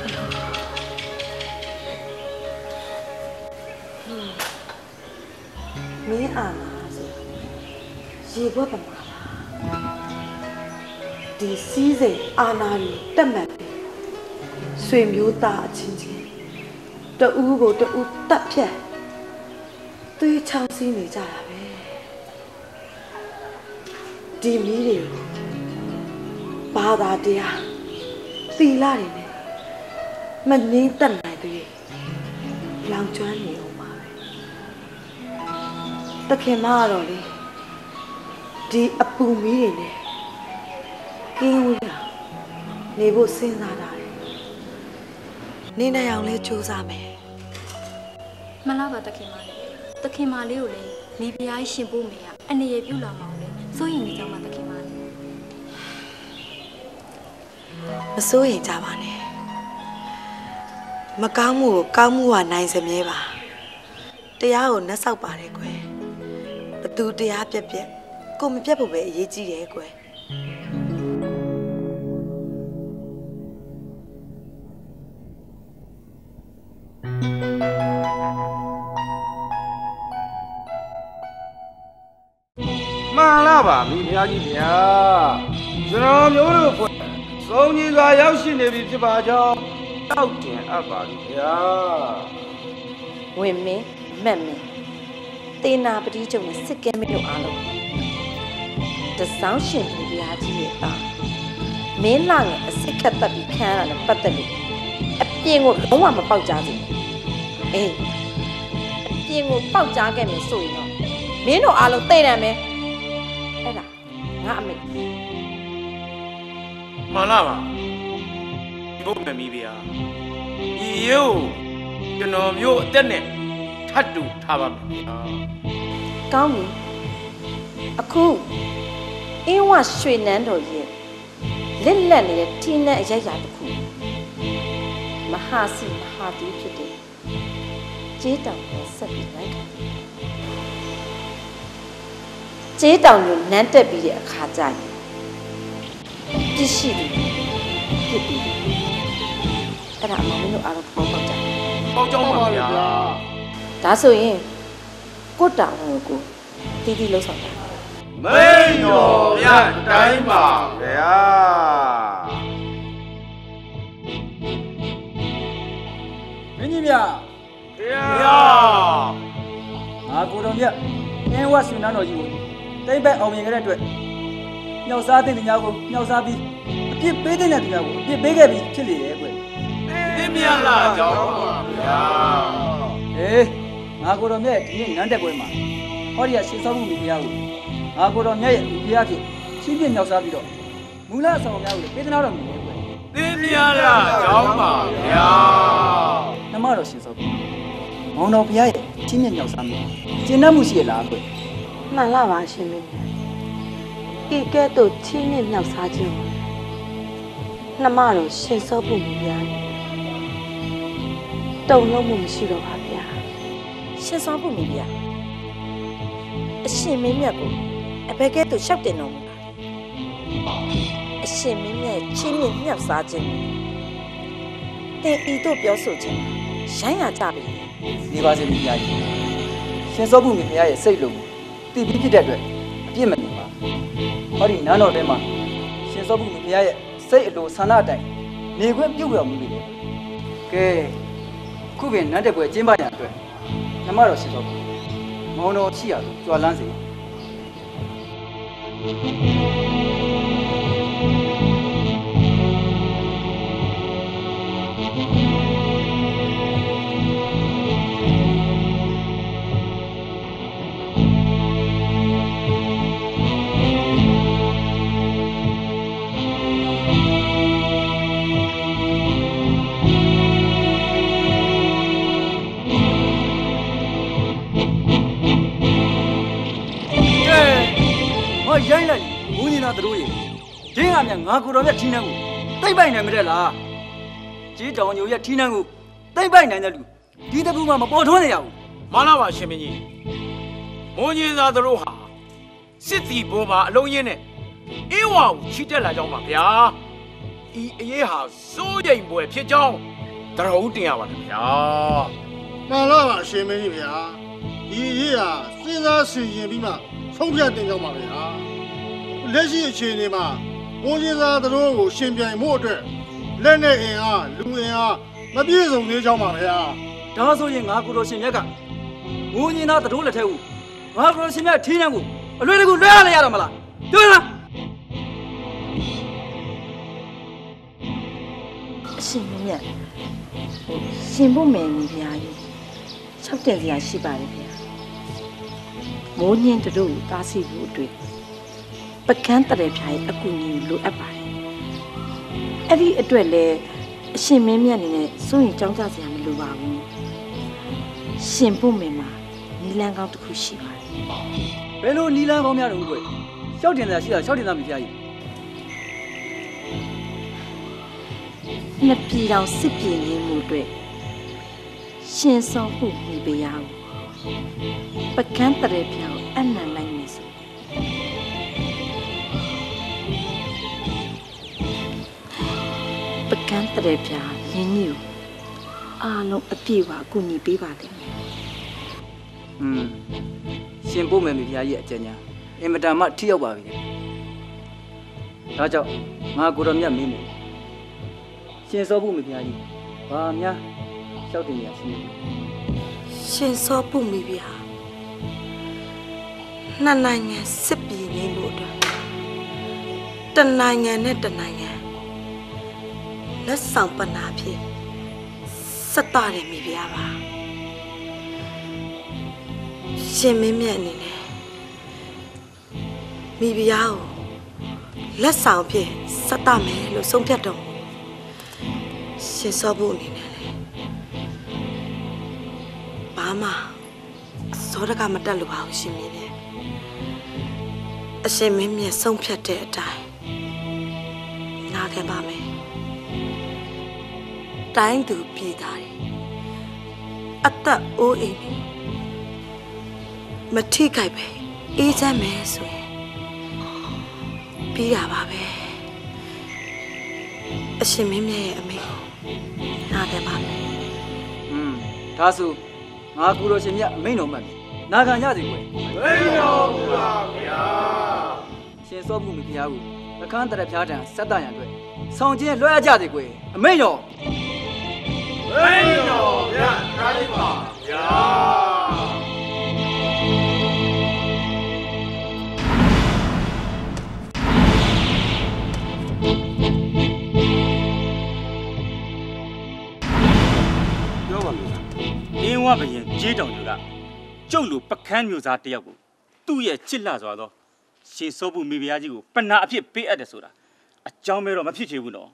[SPEAKER 7] မင်းအာနာဆိုရေဘွက်ပမာဒီစီးစိမ်အာနာကြီးတက်မှတ်ပြီးဆွေမျိုးသားအချင်းချင်းတဦးကိုတဦးတက်ဖြတ်သွေးချောင်းစီးနေကြတာပဲဒီမီးတွေကိုဘာသာတရားသီလတွေနဲ့မငြိမ့်သက်နိုင်သေးလောင်ကျွမ်းနေအောင်ပါပဲတခင်မကတော့လေဒီအပူမီးတွေနဲ့ကင်းဝေးတာနေဖို့စဉ်းစားတာလေနေနိုင်အောင်လဲကြိုးစားမယ်
[SPEAKER 10] မှန်လားပါတခင်မလေးတခင်မလေးကိုလည်းမိဖုရားရှင်ဖို့မေးရအနေရပြုလာမအောင်လေစိုးရင်နေကြမှာတခင်မလေး
[SPEAKER 7] မစိုးရင်ကြပါနဲ့မကောင်းမှုကိုကောင်းမှုကနိုင်စမြဲပါတရားကိုနှက်ဆောက်ပါတယ်ကွယ်ဘသူတရားပြက်ပြက်ကိုမပြက်ဖို့ပဲအရေးကြီးတယ်ကွယ်
[SPEAKER 13] မှန်လားပါမိဖုရားကြီးဗျာကျွန်တော်မျိုးတို့ဖွဲ့စုံကြီးစွာရောက်ရှိနေပြီဖြစ်ပါကြောင်းတောက်တင်အပ်ပါပြီဗျာ
[SPEAKER 11] ဝင်မင်းမက်မင်းတေနာပတိကျုံနဲ့စစ်ကဲမင်းတို့အားလုံးတစောင်းရှင်မိဖုရားကြီးရဲ့သားမင်းလာငယ်အစစ်ခတ်တက်ပြီးခံရတာနဲ့ပတ်သက်လို့အပြင်ကိုလုံးဝမပေါက်ကြစေအေးအပြင်ကိုပေါက်ကြခဲ့မယ်ဆိုရင်တော့မင်းတို့အားလုံးသိတယ်မယ်အဲ့ဒါငါအမေ
[SPEAKER 2] မှန်လားပါဒီဘုတ်မမီးဗျာဒီရုပ်ကျွန်တော်မျိုးအသက်နဲ့ထတ်တူထားပါမယ်ဗျာ
[SPEAKER 11] ကောင်းပြီအခုအင်းဝရွှေနန်းတော်ရဲ့လက်လက်နေတဲ့ထင်းနဲ့အရိုက်ရာတစ်ခုမဟာစီမဟာတီးဖြစ်တဲ့ကျေးတောင်နဲ့ဆက်ပြီးလိုက်ခံကျေးတောင်ကိုနန်းတက်ပြီးတဲ့အခါကျရင်ပြစ်ရှိတယ်ပြစ်ပြီးအဲ့ဒါအမေတို့အားလုံးပေါက်ပေါက်ကြ
[SPEAKER 2] ပေါက်ကြောင်းပါဗျာ
[SPEAKER 11] ဒါဆိုရင်ကိုတောင်ကိုတီးတီးလှုပ်ဆောင်တာ
[SPEAKER 13] မိန်တော်မြတ်တိုင်းပါဗျာ
[SPEAKER 14] မင်းကြီးမြတ်
[SPEAKER 2] ဗျာ
[SPEAKER 14] ငါကိုတော်မြတ်အင်းဝတ်ရှင်နန်းတော်ကြီးကိုတိတ်ပဲအောင်မြင်ခဲ့တဲ့အတွက်ညှောက်စားတဲ့သူများကိုညှောက်စားပြီးအပြစ်ပေးတဲ့သူများကိုအပြစ်ပေးခဲ့ပြီးဖြစ်လေရဲ့ကွ
[SPEAKER 2] သင်မြတ်လာကြောင်းပါဗျာ
[SPEAKER 14] အေးငါကိုတော်မြတ်ဒီနေ့နန်းတက်ပွဲမှာဟောဒီကရှင်းဆောင်မှုမိဖုရားကိုငါကိုတော်မြတ်ရဲ့မိဖုရားဖြစ်ချင်းပြညှောက်စားပြီးတော့မူလအဆောင်များကိုပေးသနာတော်မူတယ်ကွ
[SPEAKER 2] သင်မြတ်လာကြောင်းပါဗျာ
[SPEAKER 14] နှမတော်ရှင်းဆောင်မှုမောင်တော်ဘုရားရဲ့ချင်းပြညှောက်စားမှုကျင့်တတ်မှုရှိရလားကွ
[SPEAKER 7] မှန်လားပါရှင်မင်းဤကဲ့သို့ချင်းမြမြောက်စားခြင်းနှမတော်ရှင်စောဖို့မိဖုရားတုံလုံးမှုမရှိတော့ပါဗျာ
[SPEAKER 11] ရှင်စောဖို့မိဖုရားအရှင်မင်းမြတ်ကိုအဘဲကဲ့သို့ရှောက်တင်တော်မူတာအရှင်မင်းမြတ်ချင်းမြင့်မြောက်စားခြင်းတင်ဤတို့ပြောဆိုခြင်းရိုင်းရကြပြီ
[SPEAKER 6] နေပါစေမိဖုရားကြီးရှင်စောပုမိဖုရားရဲ့စိတ်လုံးတည်ပြီးဖြစ်တဲ့အတွက်အပြစ်မနေပါဟောဒီနန်းတော်ထဲမှာရှင်စောပုမိဖုရားရဲ့စိတ်အလိုဆန္ဒအတိုင်းနေခွင့်ပြုတ်ပြောမှုတွေကဲခုပင်နန်းတဲ့ပွဲကျင်းပရန်အတွက်နှမတော်ရှင်စောပုမောင်တော်ရှိရလို့ကြွာလန်းစေရိုင်းလိုက်ဦးညီနာတို့ရေဒင်းကမြငါကိုတော်မြတ်ထီးနှန်းကိုတိတ်ပိုက်နိုင်မတဲ့လားကြေးတောင်ညိုရဲ့ထီးနှန်းကိုတိတ်ပိုက်နိုင်တဲ့လူဒီတပူမှမပေါ်ထွန်းနေရဘူး
[SPEAKER 2] မလာပါရှင်မင်းကြီးမိုးကြီးသားတို့ဟာစစ်တီဘုံမှာအလုံးရင်းနဲ့အေးဝါကိုချီတက်လာကြောင်းပါဗျာဤအရေးဟာစိုးရိမ်ပွဲဖြစ်ကြောင်းတရဟုတ်တင်ရပါတယ်ဗျာ
[SPEAKER 3] မှန်လားပါရှင်မင်းကြီးဗျာဒီအရေးဟာစဉ်းစားဆင်ခြင်ပြီးမှဆုံးဖြတ်တင်ကြောင်းပါဗျာလက်ရှိအခြေအနေမှာမိုးကြီးသားတို့ကိုရှင်ပြိုင်မှုအတွက်လက်နဲ့အင်အားလူအင်အားမပြည့်စုံသေးကြောင်းပါဗျာ
[SPEAKER 6] ဒါဆိုရင်ငါကိုတော်ရှင်မြတ်ကမိုးကြီးသားတို့လက်ထက်ကိုငါကိုတော်ရှင်မြတ်ထင်းနှံကိုအလွယ်တကူလွှဲရလိုက်ရတော့မလားတွေ့လား
[SPEAKER 11] အရှင်မြတ်ရှင်ဖို့မယ်နေဗျာကြီး၆တင်စရာရှိပါတယ်ဗျာမိုးညင်းတို့ကိုတားဆီးဖို့အတွက်ပကန်းတရေဖြာရဲ့အကူအညီလိုအပ်ပါတယ်အဲ့ဒီအတွက်လည်းအရှင်မင်းမြတ်အနေနဲ့စိုးရင်ကြောင်းကြစရာမလိုပါဘူးရှင်ဖို့မယ်မှာနီလန်းကောင်းတစ်ခုရှိပါတယ်
[SPEAKER 6] ဘယ်လိုနီလန်းကောင်းများတော့ကွယ်ရှောက်တင်စရာရှိတာရှောက်တင်သားမိဖုရားကြီး
[SPEAKER 11] နှစ်ပြည်တော်စစ်ပြည်နေမှုအတွက်ရှင်ဆောင်ဖို့မိပေးရအောင်ပကန်းတရေဖြာကိုအနံနိုင်နေစို့ပကန်းတရေဖြာရင်းနှီးကိုအားလုံးအပြည့်အဝကူညီပေးပါလိမ့်မယ်
[SPEAKER 6] อืมရှင်ဖို့မယ်မိဖုရားကြီးအကျဉ်းညာအင်မတန်မှထိရောက်ပါပြီဒါကြောင့်ငါကိုတော်မြတ်မင်းမယ်ရှင်စောဖို့မိဖုရားကြီးဘာများရှောက်တင်ရရှိနေ
[SPEAKER 11] ရှင်စောဖို့မိဖုရားနှစ်နိုင်ငံစစ်ပြည်နေမှုအတွက်တနိုင်ငံနဲ့တနိုင်ငံလက်ဆောင်ပနာဖြစ်စက်တာတယ်မိဖုရားပါရှင်မင်းမြတ်အနေနဲ့မိဖုရားကိုလက်ဆောင်ဖြစ်စက်တာမယ်လို့ဆုံးဖြတ်တော့ရှင်စောဖို့အနေနဲ့လေဘာမှစောတကမတက်လို့ပါဘူးရှင်မင်းနဲ့အရှင်မင်းမြတ်ဆုံးဖြတ်တဲ့အတိုင်းနာခံပါမယ်တိုင်းသူပြည်သားတွေအသက်အိုးအိမ်မထိခိုက်ပဲအေးချမ်းမယ်ဆိုရင်ပြီးတာပါပဲအရှင်မင်းမြတ်ရဲ့အမိန့်နာခံပါမယ်
[SPEAKER 6] อืมဒါဆိုငါကူတော်ရှင်မြတ်အမိန့်တော်မှတ်ပြီနာခံရစီကွယ်
[SPEAKER 2] မိန့်တော်မူပါဗျာ
[SPEAKER 6] ရှင်စောမှုမိဖုရားကိုအခန်းတရဖျားတံစက်တရံအတွက်ဆောင်ကျင်းလွှဲကြစီကွယ်အမိန့်တော်
[SPEAKER 2] မိန့်တော်ဗျာတိုင်းပါဗျာ
[SPEAKER 9] ပြောပါမယ်အင်းဝဘရင်ကြေးတောင်တွေကကျုပ်လိုပကန်းမျိုးသားတယောက်ကိုသူ့ရဲ့ချစ်လှစွာသောရှင်စောဖို့မိဖုရားကြီးကိုပဏာအဖြစ်ပေးအပ်တယ်ဆိုတာအကြောင်းမဲတော့မဖြစ်ချေဘူးနော်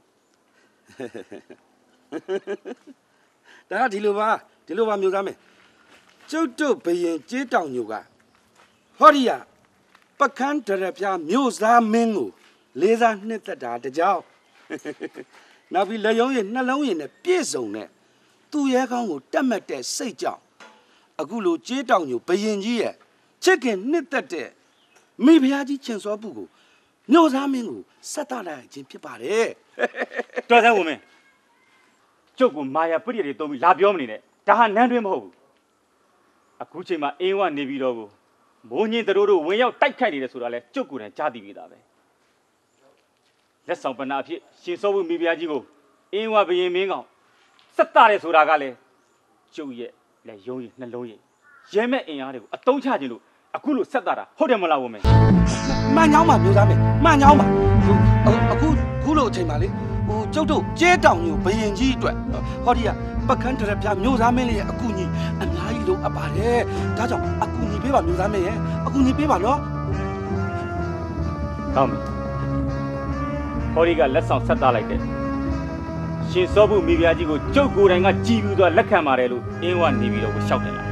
[SPEAKER 13] ဒါကဒီလိုပါဒီလိုပါမျိုးသားမယ်ကျုပ်တို့ဘရင်ကြေးတောင်ညိုကဟောဒီယာပကန်းတရပြမျိုးသားမင်းကိုလေးစားနှစ်သက်တာတကြောင်နောက်ပြီးလက်ယုံရဲ့နှလုံးရည်နဲ့ပြည့်စုံတဲ့သူ့ရဲကောင်းကိုတက်မှတ်တဲ့စိတ်ကြောင့်အခုလိုကြေးတောင်ညိုဘရင်ကြီးရဲ့ချစ်ခင်နှစ်သက်တဲ့မိဖုရားကြီးချင်စောပုကိုမျိုးသားမင်းကိုဆက်တာနိုင်ခြင်းဖြစ်ပါတယ်
[SPEAKER 9] တော်စမ်းဝင်မင်းကျုပ်ကမာယာပရိယေတွေတုံးပြီးလာပြောမနေနဲ့ဒါဟာနန်းတွင်းမဟုတ်ဘူးအခုချိန်မှာအင်းဝနေပြီးတော့ကိုမိုးညင်းတို့တို့ဝင်ရောက်တိုက်ခိုက်နေတယ်ဆိုတာလဲကျုပ်ကိုယ်တိုင်ကြားသိပြီးသားပဲလက်ဆောင်ပဏာအဖြစ်ရှင်စောဘူးမိဖုရားကြီးကိုအင်းဝဘရင်မင်းကောင်စက်တာတယ်ဆိုတာကလည်းကျုပ်ရဲ့လက်ယုံရည်နှလုံးရည်ရဲမဲ့အင်အားတွေကိုအတုံးချခြင်းလို့အခုလိုဆက်တာတာဟုတ်တယ်မလားဝမင်း
[SPEAKER 13] မှန်ကြောင်းပါမျိုးသားမင်းမှန်ကြောင်းပါအခုခုလိုအချိန်ပါလေဟိုကျုပ်တို့ကျဲတောင်မျိုးဘရင်ကြီးအတွက်ဟောဒီကပကန်းတရပြမျိုးသားမင်းလေးရဲ့အကူကြီးအများကြီးလို့အပ်ပါတယ်ဒါကြောင့်အကူကြီးပေးပါမျိုးသားမင်းရဲ့အကူကြီးပေးပါနော်
[SPEAKER 9] ကောင်းပြီဟောဒီကလက်ဆောင်ဆက်တာလိုက်တယ်ရှင်စောဘူးမိဖုရားကြီးကိုကျုပ်ကိုယ်တိုင်ကကြည်ပြီးတော့လက်ခံပါတယ်လို့အင်းဝနေပြီးတော့ကိုရှောက်တယ်လား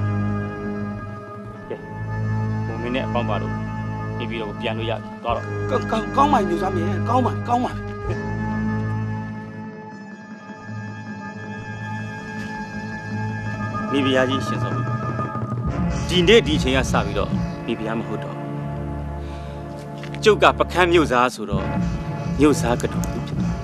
[SPEAKER 9] ကဲဘုံမင်းနဲ့အပေါင်းပါတော့နေပြီးတော့ပြန်လို့ရသွားတော့
[SPEAKER 13] ကောင်းကောင်းပါမျိုးသားမင်းကောင်းပါကောင်းပါ
[SPEAKER 9] မိဖုရားကြီးရှင်စောဘူးဒီနေ့ဒီချိန်ကစပြီးတော့မိဖုရားမဟုတ်တော့ကျုပ်ကပကန်းမြို့သားဆိုတော့မြို့သားကတော်ဖြစ်တယ်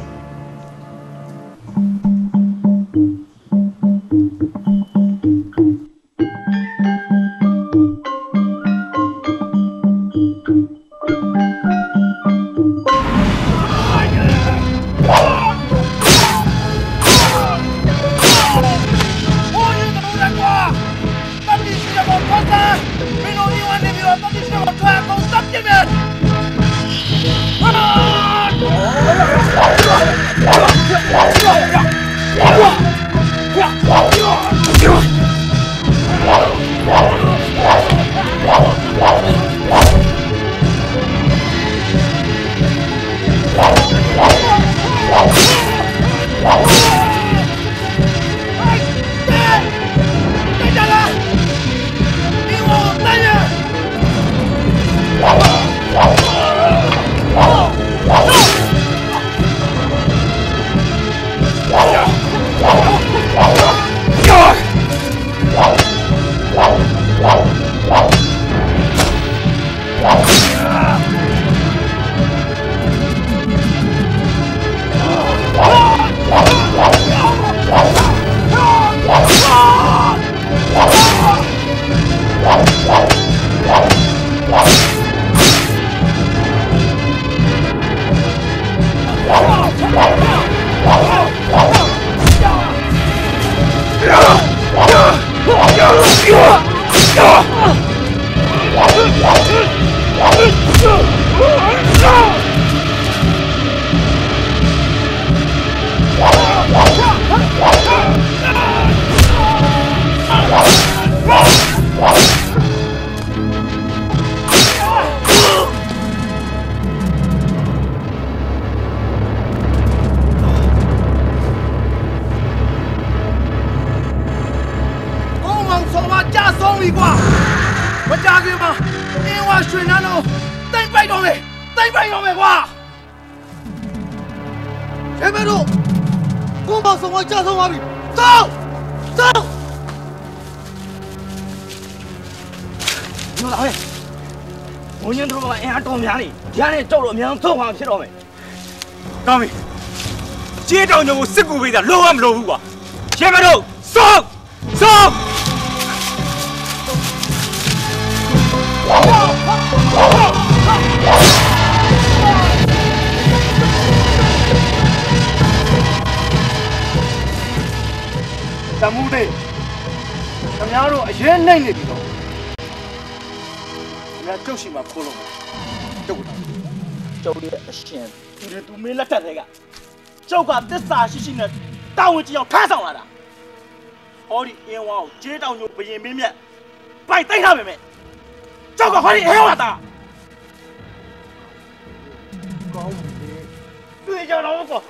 [SPEAKER 9] ဆုံးအောင်ဖြစ်တော့မယ်။ကောင်းပြီ။ကြေးတောင်ညိုကိုစစ်ကူပေးတာလုံးဝမလိုဘူးကွာ။ရဲမတို့ဆုံးဆုံးတမှုသေးခင်ဗျားတို့အရင်နိုင်နေပြီတော့ခင်ဗျားကျုပ်ရှိမှခိုးလို့ကျုပ်ကကျော်ရဲ့အရှင်ဒီလိုသူမင်းလက်ထက်တွေကကျောက်ကသစ္စာရှိရှိနဲ့တာဝန်ကြီးအောင်ထမ်းဆောင်လာတာဟောဒီအင်းဝါကိုကျေးတောင်ညိုဘရင်မင်းမြတ်ပိုက်တိုက်ထားပါမယ်ကျောက်ကဟောဒီအင်းဝါသားကောင်းပြီတွေ့ကြတော့ကွာ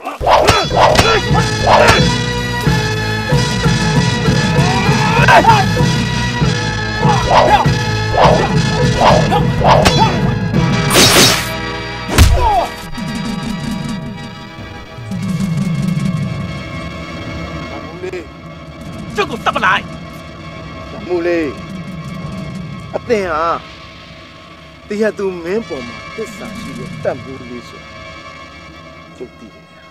[SPEAKER 9] ကျုပ်ကိုတပ်ပလိုက်
[SPEAKER 13] မူလေးအသင်ဟာတတရားသူမင်းပေါ်မှာသစ္စာရှိတဲ့တတ်မှုလေးဆိုတာကျုပ်သိတယ်ဗျာ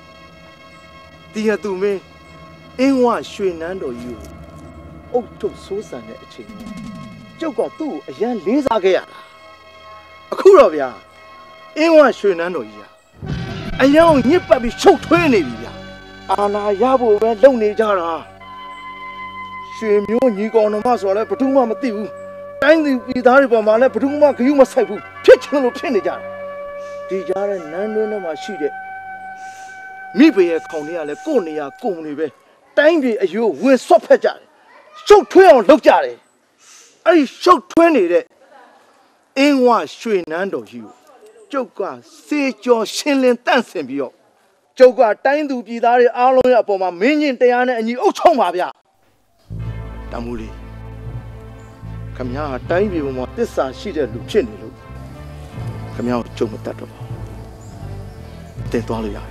[SPEAKER 13] တရားသူမင်းအင်းဝရွှေနန်းတော်ကြီးကိုအုတ်ထုတ်ဆိုးဆန်တဲ့အချိန်မှာကျုပ်ကသူ့ကိုအရန်လေးစားခဲ့ရတာအခုတော့ဗျာအင်းဝရွှေနန်းတော်ကြီးဟာအရန်ညစ်ပတ်ပြီးရှုပ်ထွေးနေပြီဗျာအာနာရဖို့ပဲလုံနေကြတာရွှေမျိုးညီကောင်တော်မဆိုတော့လည်းဘယ်သူမှမသိဘူးတိုင်းသူပြည်သားတွေပေါ်မှာလည်းဘယ်သူမှဂရုမစိုက်ဘူးဖြစ်ချင်လို့ဖြစ်နေကြတယ်ဒီကြားတဲ့နန်းတွင်းထဲမှာရှိတဲ့မိဘရဲ့ခေါင်းတွေကလည်းကိုယ်နေရကိုယ်နေပဲတိုင်းပြည်အယိုးဝင်ဆွတ်ဖက်ကြတယ်ရှုပ်ထွေးအောင်လုပ်ကြတယ်အဲ့ဒီရှုပ်ထွေးနေတဲ့အင်းဝရွှေနန်းတော်ကြီးကိုကျုပ်ကစေကျော်ရှင်းလင်းတန့်စင်ပြီးတော့ကျုပ်ကတိုင်းသူပြည်သားတွေအားလုံးရဲ့အပေါ်မှာမင်းချင်းတရားနဲ့အညီအုပ်ချုပ်ပါဗျတမူလေးခမည်းတိုင်းပြည်ပေါ်မှာတစ္ဆာရှိတဲ့လူဖြစ်နေလို့ခမည်းကိုကြုံမတတ်တော့ပါဘူးတင်သွားလို့ရတယ်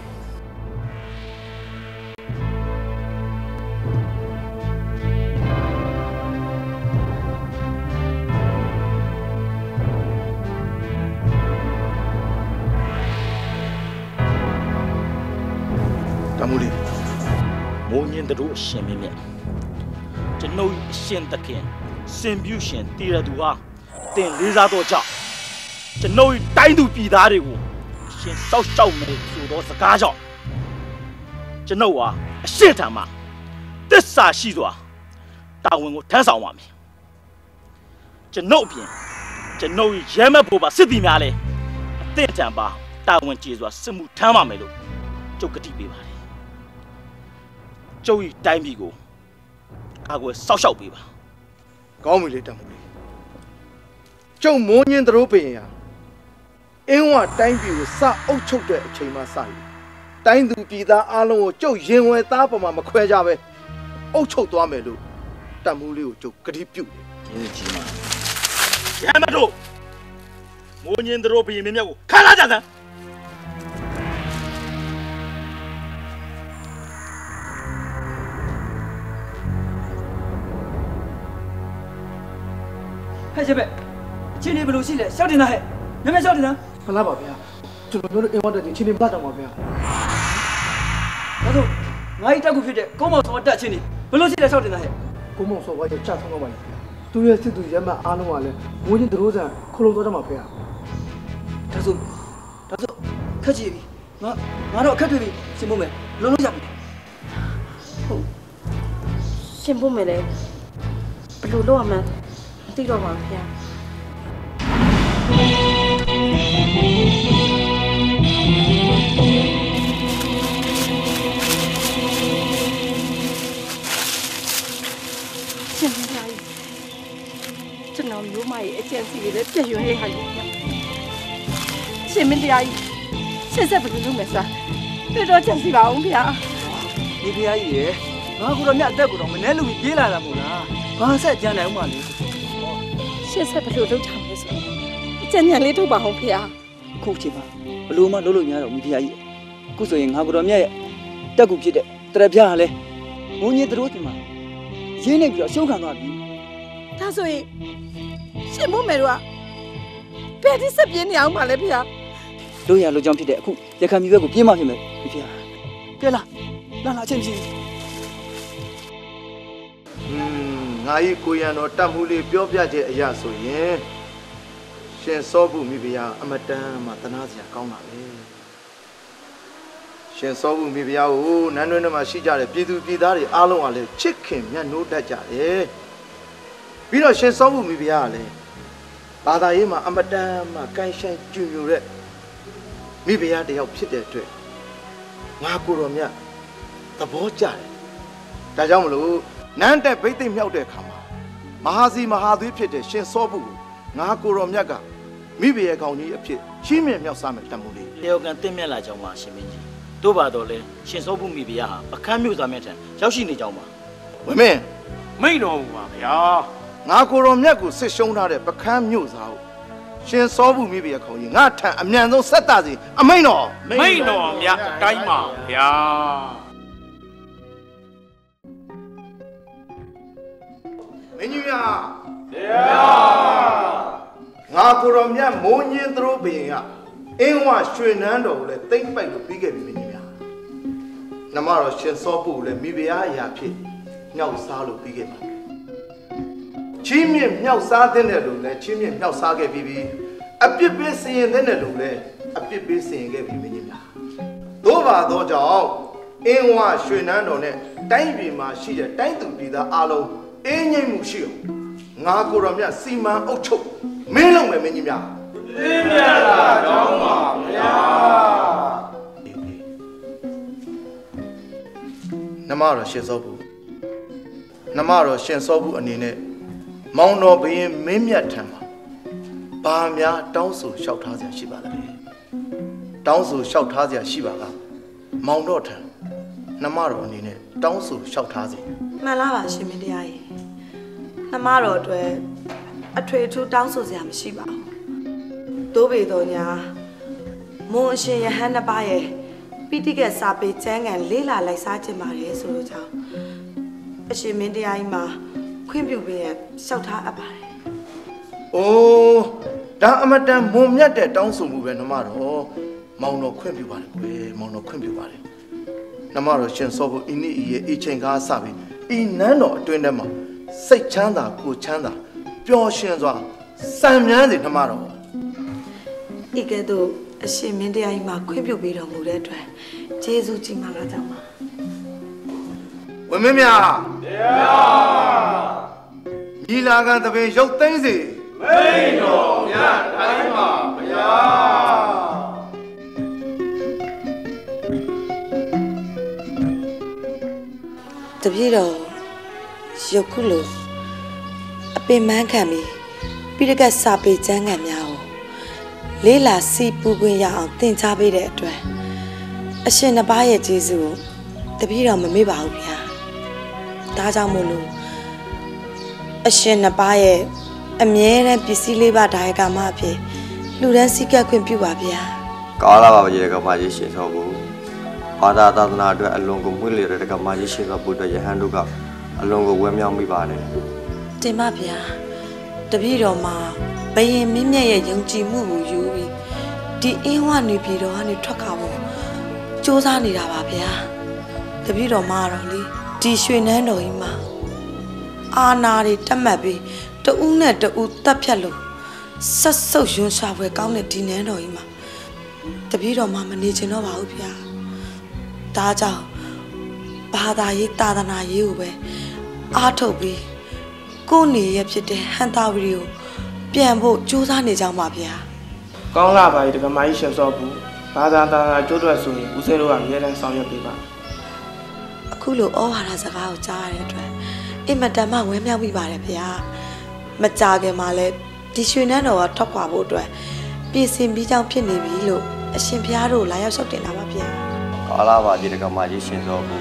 [SPEAKER 13] တမူလေးမိုးညင်းတို့အရှင်မင်းမြတ်ကျွန်ုပ်အရှင်သခင်စင်ပြူရှင်တည်ရသူဟာတင်လေးစားတော့ကြောင့်ကျွန်ုပ်တိုင်းသူပြည်သားတွေကိုအရှင်စောက်ရှောက်မယ်ဆိုတော့စကားကြောင့်ကျွန်ုပ်ဟာအရှင်ထံမှာတစ္ဆာရှိစွာတာဝန်ကိုထမ်းဆောင်ပါမယ်ကျွန်ုပ်အပြင်ကျွန်ုပ်ရဲမဲ့ဖို့ပါစစ်သည်များလဲအသင့်ထံပါတာဝန်ကျေစွာစစ်မှုထမ်းပါမယ်လို့ကျုပ်ကတိပေးပါတယ်ကျုပ်ဤတိုင်းပြည်ကိုကာကွယ်စောက်ရှောက်ပေးပါကောင်းပြီလေတမူလေးကျုံမိုးညင်းတို့ပင်ဟာအင်းဝတိုင်းပြည်ကိုစအုပ်ချုပ်တဲ့အချိန်မှစပြီတိုင်းသူပြည်သားအားလုံးကိုကျုပ်ရင်ဝယ်သားပေါ်မှာမခွဲကြပဲအုပ်ချုပ်သွားမယ်လို့တမူလေးကိုကျုပ်ကတိပြုတယ်ကျေးဇူးကြီးပါရမတို့မိုးညင်းတို့ပင်မြတ်ကိုခါလာကြစမ်း
[SPEAKER 14] ဟဲ့ချစ်ပဲချင်းနေဘယ်လိုရှိလဲရှောက်တင်လားဟဲ့မြမရှောက်တင်လားမလားပါဗျာကျွန်တော်တို့အိမ်ဝတ်တဲ့ချင်းနေမတော့ပါဗျာဒါဆိုငါ့တက်ကူဖြစ်တဲ့ကုန်းမောင်စောတက်ချင်းနေဘယ်လိုရှိလဲရှောက်တင်လားဟဲ့ကုန်းမောင်စောကကြာဆုံးတော့ပါလေသူရဲ့စစ်သူရဲမအားလုံးကလည်းဝင်းချင်းတို့ဆန်ခလုံးတော့တော့မှာဗျာဒါဆိုဒါဆိုခက်ကြည့်ပြီငါငါတော့အခက်တွေ့ပြီရှင်ဖို့မယ်လုံးလုံးရပြီ
[SPEAKER 11] ဟုတ်ရှင်ဖို့မယ်လေဘယ်လိုလုပ်ရမလဲသိတော့ပါဗျာရှင်မကြီးကျွန်တော်မျိုးမရဲ့အကျင့်စီတွေလည်းပြည့်ရွံ့ရဲ့ဟာကြီးရှင်မတရားကြီးဆက်ဆက်ဘယ်လိုလုပ်မလဲစားပြတော့ချင်စီပါအောင်ဗျာ
[SPEAKER 4] ဒီဖျားကြီးရယ်ငါကတော့မြတ်အသက်ကိုတော့မနှဲလို့ပြေးလာတာမို့လားဘာဆက်ကြမ်းနိုင်ဦးမလဲ
[SPEAKER 11] ရှစ်ဆက်ဘယ်လိုလုပ်ထားမလဲဆိုအကျဉ်းညံလေးထုတ်ပါအောင်ဖေဟာ
[SPEAKER 4] အခုချိန်မှာဘလို့မှလုံးလို့များတော့မိဖုရားကြီးအခုဆိုရင်ငါကတော့မြတ်ရဲ့တက်ကူဖြစ်တဲ့တရဖျားဟာလဲငုံကြီးတို့ဒီမှာရင်းနေပြီးတော့ရှုံးခံသွားပြီ
[SPEAKER 11] ဒါဆိုရင်ရှင်မို့မယ်တို့ကဘယ်ဒီဆက်ပြင်းနေအောင်မလဲဖေဟာ
[SPEAKER 4] လို့ရလို့ကြောင့်ဖြစ်တဲ့အခုရခံမြေဘက်ကိုပြေးမှဖြစ်မယ်မိဖုရားကဲလာလာလာချင်းချင်း
[SPEAKER 13] ငါ၏ကိုရံတော်တတ်မှုလေးပြောပြခြင်းအရာဆိုရင်ရှင်စောဘူးမိဖုရားအမတန်မှသနာစရာကောင်းတာပဲရှင်စောဘူးမိဖုရားကိုနန်းတွင်းထဲမှာရှိကြတဲ့ပြည်သူပြည်သားတွေအားလုံးကလည်းချစ်ခင်မြတ်နိုးတတ်ကြတယ်ပြီးတော့ရှင်စောဘူးမိဖုရားကလည်းဘာသာရေးမှာအမတန်မှကိုင်းဆိုင်ကျူညိုတဲ့မိဖုရားတယောက်ဖြစ်တဲ့အတွက်ငါကိုတော်မြတ်သဘောကျတယ်ဒါကြောင့်မလို့နန်းတက်ဗိသိက်မြောက်တဲ့အခါမှာမဟာစီမဟာသွေးဖြစ်တဲ့ရှင်စောဘူးကိုငါကိုတော်မြတ်ကမိဘရဲ့ကောင်ကြီးအဖြစ်ချီးမြှင့်မြောက်စားမယ်တမှုလေး
[SPEAKER 4] လျော်ကန်တင့်မြတ်လာကြောင်းပါရှင်မင်းကြီးတို့ပါတော့လဲရှင်စောဘူးမိဘဟာပကန်းမြို့သားမြတ်ထံရောက်ရှိနေကြောင်းပါ
[SPEAKER 13] ဝင်းမင်း
[SPEAKER 2] မိတ်တော်မူပါဗျာ
[SPEAKER 13] ငါကိုတော်မြတ်ကိုစစ်ရှုံးထားတဲ့ပကန်းမြို့သားကိုရှင်စောဘူးမိဘရဲ့ကောင်ကြီးငါထံအမြန်ဆုံးဆက်တာစီအမိန်တော်
[SPEAKER 2] မိန်တော်မြတ်တိုင်းပါဗျာ
[SPEAKER 13] မင်းကြီးများဗျာင
[SPEAKER 3] ငါကိုတော်မြတ်မိုးညင်းသူတို့ဘရင်ကအင်းဝရွှေနန်းတော်ကိုလည်းတိမ့်ပိုက်လို့ပြီးခဲ့ပြီမင်းကြီးများနမတော်ရှင်စောပုကိုလည်းမိဖုရားအရာဖြစ်မြောက်စားလို့ပြီးခဲ့ပါချင်းမြင့်မြောက်စားတဲ့နယ်လို့လည်းချင်းမြင့်မြောက်စားခဲ့ပြီးပြီအပြစ်ပေးစင်ရင်တဲ့နယ်လို့လည်းအပြစ်ပေးစင်ရင်ခဲ့ပြီမင်းကြီးများတို့ပါတော့ကြောင့်အင်းဝရွှေနန်းတော်နဲ့တိုင်းပြည်မှာရှိတဲ့တိုင်းသူပြည်သားအားလုံးအင်းငိမ့်မှုရှိအောင်ငါကိုတော်မြတ်စီမံအုပ်ချုပ်မင်းလုံးမယ်မင်းကြီးများသင်မြတ်တာကြောင်းပါဗျာနမတော်ရှင်စောဘူးနမတော်ရှင်စောဘူးအနေနဲ့မောင်တော်ဘုရင်မင်းမြတ်ထံမှာဘာများတောင်းဆိုလျှောက်ထားစရာရှိပါသလဲတောင်းဆိုလျှောက်ထားစရာရှိပါလားမောင်တော်ထံနမတော်အနေနဲ့တောင်းဆိုလျှောက်ထားစေ
[SPEAKER 7] မှန်လားပါရှင်မင်းတရားကြီးနမတော်အတွက်အထွေထူးတောင်းဆိုစရာမရှိပါဘူးတိုးပေတော်ညာမွန်အရှင်ယဟန်နှစ်ပါးရဲ့ပိဋိကတ်စာပေကျမ်းဂန်လေးလာလိုက်စားခြင်းပါတယ်ဆိုလို့ကြောင့်အရှင်မင်းတရားကြီးမှာခွင့်ပြုပေးရလျှောက်ထားအပ်ပါတယ်
[SPEAKER 3] ။အိုးဒါအမတန်မွန်မြတ်တဲ့တောင်းဆိုမှုပဲနမတော်မောင်တော်ခွင့်ပြုပါတယ်ကွယ်မောင်တော်ခွင့်ပြုပါတယ်။နမတော်ရှင်စောဖို့ဤနေ့ဤရဲ့အချိန်ကားစပြီးဤနန်းတော်အတွင်းထဲမှာစိတ်ချမ်းသာကိုချမ်းသာပျော်ရွှင်စွာစံမြန်းစေနမတော်
[SPEAKER 7] ဤကဲ့သို့အရှင်မင်းတရားကြီးမှာခွင့်ပြုပေးတော်မူတဲ့အတွက်ကျေးဇူးကြီးမှာလားကြောင့်ပါ
[SPEAKER 3] ဝင်းမင်းများညီလာခံတပင်ရုပ်သိမ်းစေမိန်တော်မြတ်တိုင်းပါဗျာ
[SPEAKER 7] တပည့်တော်ရုပ်ခုလိုအပင်မန်းခံပြီးပိဋကတ်စာပေကျမ်းဂန်များကိုလေးလာစီပူခွင့်ရအောင်သင်ကြားပေးတဲ့အတွက်အရှင်နှစ်ပါးရဲ့ကျေးဇူးကိုတပည့်တော်မမေ့ပါဘူးဗျာဒါကြောင့်မို့လို့အရှင်နှစ်ပါးရဲ့အမြဲတမ်းပစ္စည်းလေးပါးဒါယကမအဖြစ်လူတန်းစည်းကပ်ခွင့်ပြုပါဗျာ
[SPEAKER 15] ကာလာပါရေကမကြီးရှင်တော်ဘူးဘာသာသာသနာအတွက်အလွန်ကိုမွေးလျော်တဲ့ကမကြီးရှင်တော်ဘုရားယဟန်တို့ကအလွန်ကိုဝဲမြောက်မိပါတယ်
[SPEAKER 7] တင်ပါဗျာတပည့်တော်မှာဘယင်မင်းမြတ်ရဲ့ယုံကြည်မှုကိုယူပြီးဒီအင်းဝနေပြည်တော်ကနေထွက်ခါဖို့စူးစမ်းနေတာပါဗျာတပည့်တော်မှာတော့လေဒီရွှေနန်းတော်ကြီးမှာအာနာတွေတက်မှတ်ပြီးတဦးနဲ့တဦးတက်ဖြတ်လို့ဆက်ဆုပ်ရွံ့ရှာဖွယ်ကောင်းတဲ့ဒီနန်းတော်ကြီးမှာတပည့်တော်မှာမနေချင်တော့ပါဘူးဗျာဒါကြောင့်ဘာသာရေးသာသနာရေးကိုပဲအားထုတ်ပြီးကိုယ်နေရဖြစ်တဲ့ဟန်တာဝီကိုပြန်ဖို့ကြိုးစားနေကြပါဗျာ
[SPEAKER 4] ကောင်းလာပါပြီတကမာကြီးရှင်စောဘူးဘာသာသာသာကျိုးတွက်ဆိုရင်ဦးစင်းတို့ကအများတန်းဆောင်ရွက်ပေးပါ
[SPEAKER 7] အခုလိုဩဝါဒစကားကိုကြားရတဲ့အတွက်အင်မတန်မှဝမ်းမြောက်မိပါတယ်ဗျာမကြခင်မှာလဲဒီရွှေနန်းတော်ကထွက်ခွာဖို့အတွက်ပြင်ဆင်ပြီးကြောင်းဖြစ်နေပြီလို့အရှင်ဘုရားတို့လာရောက်လျှောက်တင်လာပါဗျာ
[SPEAKER 15] ကာလာပါဒီတကမာကြီးရှင်စောဘူး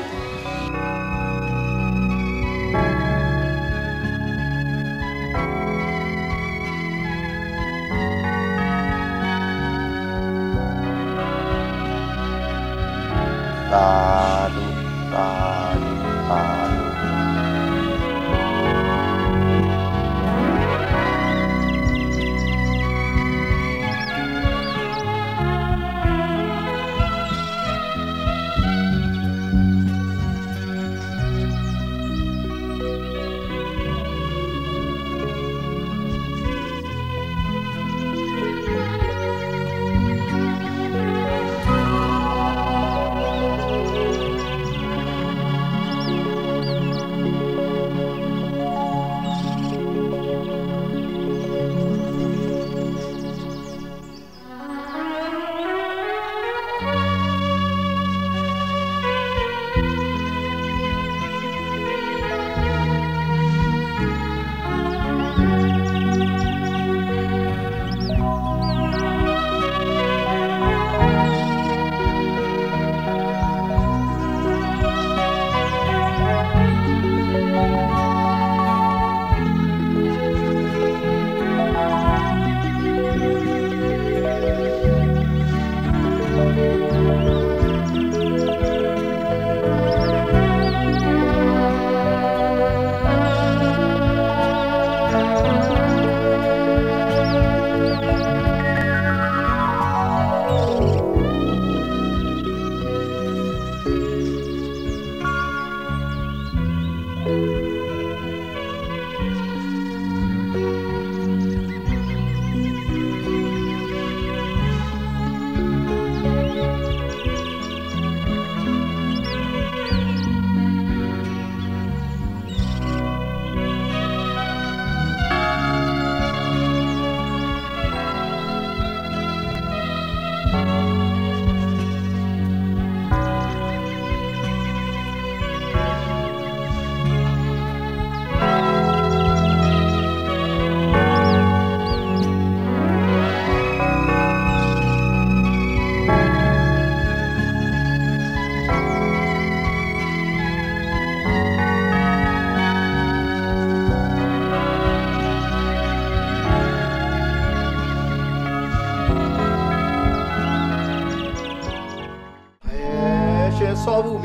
[SPEAKER 15] သာဓုသာဓုသာဓု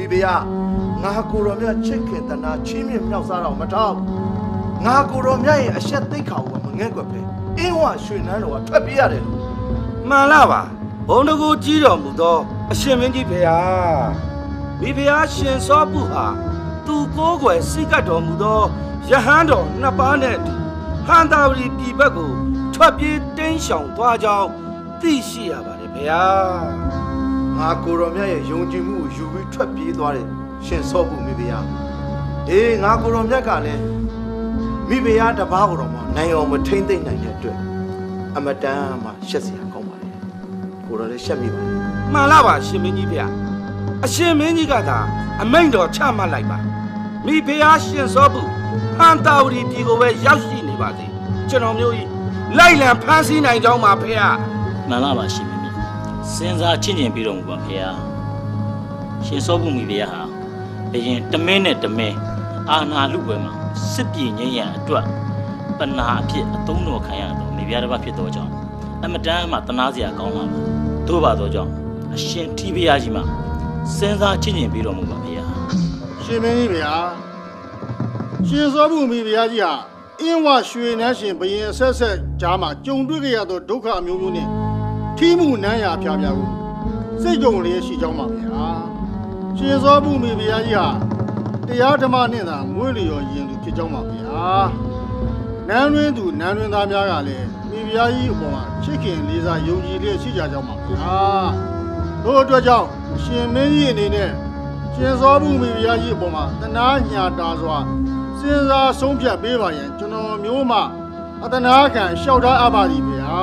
[SPEAKER 16] ဘုရားငါကိုတော်မြတ်ချစ်ခင်တနာချင်းမြင့်မြောက်စားတော်မထောက်ငါကိုတော်မြတ်ရဲ့အဆက်သိက္ခာကိုမငဲ့ကွက်ပဲအင်းဝရွှေနန်းတော်ကထွက်ပြေးရတယ်လို့မှန်လားပါဘုံတကူကြီးတော်မူသောအရှင်မင်းကြီးဘုရားမိဘုရားရှင်စောပုဟာသူကိုးကွယ်စိတ်ကပ်တော်မူသောယဟန်တော်နှစ်ပါးနဲ့အတူဟန္တာဝတီပြည်ဘက်ကိုထွက်ပြေးတင်းရှောင်သွားကြောင်းသိရှိရပါတယ်ဘုရားငါကိုတော်မြတ်ရဲ့ယုံကြည်မှုကိုယူပြီးထွက်ပြေးသွားတယ်ရှင်စောပုမိဘုရားအေးငါကိုတော်မြတ်ကလည်းမိဘုရားတပါးကိုတော်မှနိုင်အောင်မထိမ့်သိမ့်နိုင်တဲ့အတွက်အမတန်မှရှက်စရာကောင်းပါတယ်ကိုတော်လည်းရှက်မိပါတယ်မှန်လားပါရှင်မင်းကြီးဘုရားအရှင်မင်းကြီးကသာအမိန့်တော်ချမှတ်လိုက်ပါမိဘုရားရှင်စောပုဟန္တာဝတီပြည်ကိုပဲရောက်ရှိနေပါစေကျွန်တော်မျိုးကြီးလိုက်လံဖမ်းဆီးနိုင်ကြောင်းပါဖေဟာ
[SPEAKER 17] မှန်လားပါရှင်မင်းကြီးစဉ်းစားချင့်ကျင်ပြီးတော်မူပါဖေဟာရှင်စောပုမိဘုရားဟာဘယင်တမင်းနဲ့တမင်းအာနာလူပွဲမှာစစ်ပြေငြိမ်းရန်အတွက်ပနာအဖြစ်အသုံးတော်ခံရတော့မိဘတစ်ပါးဖြစ်တော့ကြောင်းအမတန်မှတနာစရာကောင်းပါဘူးတို့ပါတော့ကြောင်းအရှင်ထီးဘုရားကြီးမှာစဉ်းစားချင့်ကျင်ပြီးတော်မူပါဖေဟာ
[SPEAKER 3] ရှင်မင်းကြီးဗျာရှင်စောပုမိဘုရားကြီးဟာအင်းဝရွှေနန်းရှင်ဘယင်အဆက်ဆက်ကြားမှာကြုံတွေ့ကြရသောဒုက္ခအမျိုးမျိုးနဲ့ထီးမှုနန်းရာဖျားဖျားကိုစိတ်ကြုံလေးရှိကြောင်းပါဗျာရှင်စောပုမိဘုရားကြီးဟာတရားဓမ္မနဲ့သာမွေးလျော်ရင်သူဖြစ်ကြောင်းပါဗျာနန်းတွင်သူနန်းတွင်သားများကလည်းမိဘုရားကြီးအပေါ်မှာချစ်ခင်လေးစားယုံကြည်လေးရှိကြကြောင်းပါဗျာတို့အတွက်ကြောင့်ရှင်မင်းကြီးအနေနဲ့ရှင်စောပုမိဘုရားကြီးအပေါ်မှာတနာညာတာစွာစဉ်းစားဆုံးဖြတ်ပေးပါရင်ကျွန်တော်မျိုးမှအတနာခံလျှောက်ထားအပ်ပါသည်ဗျာ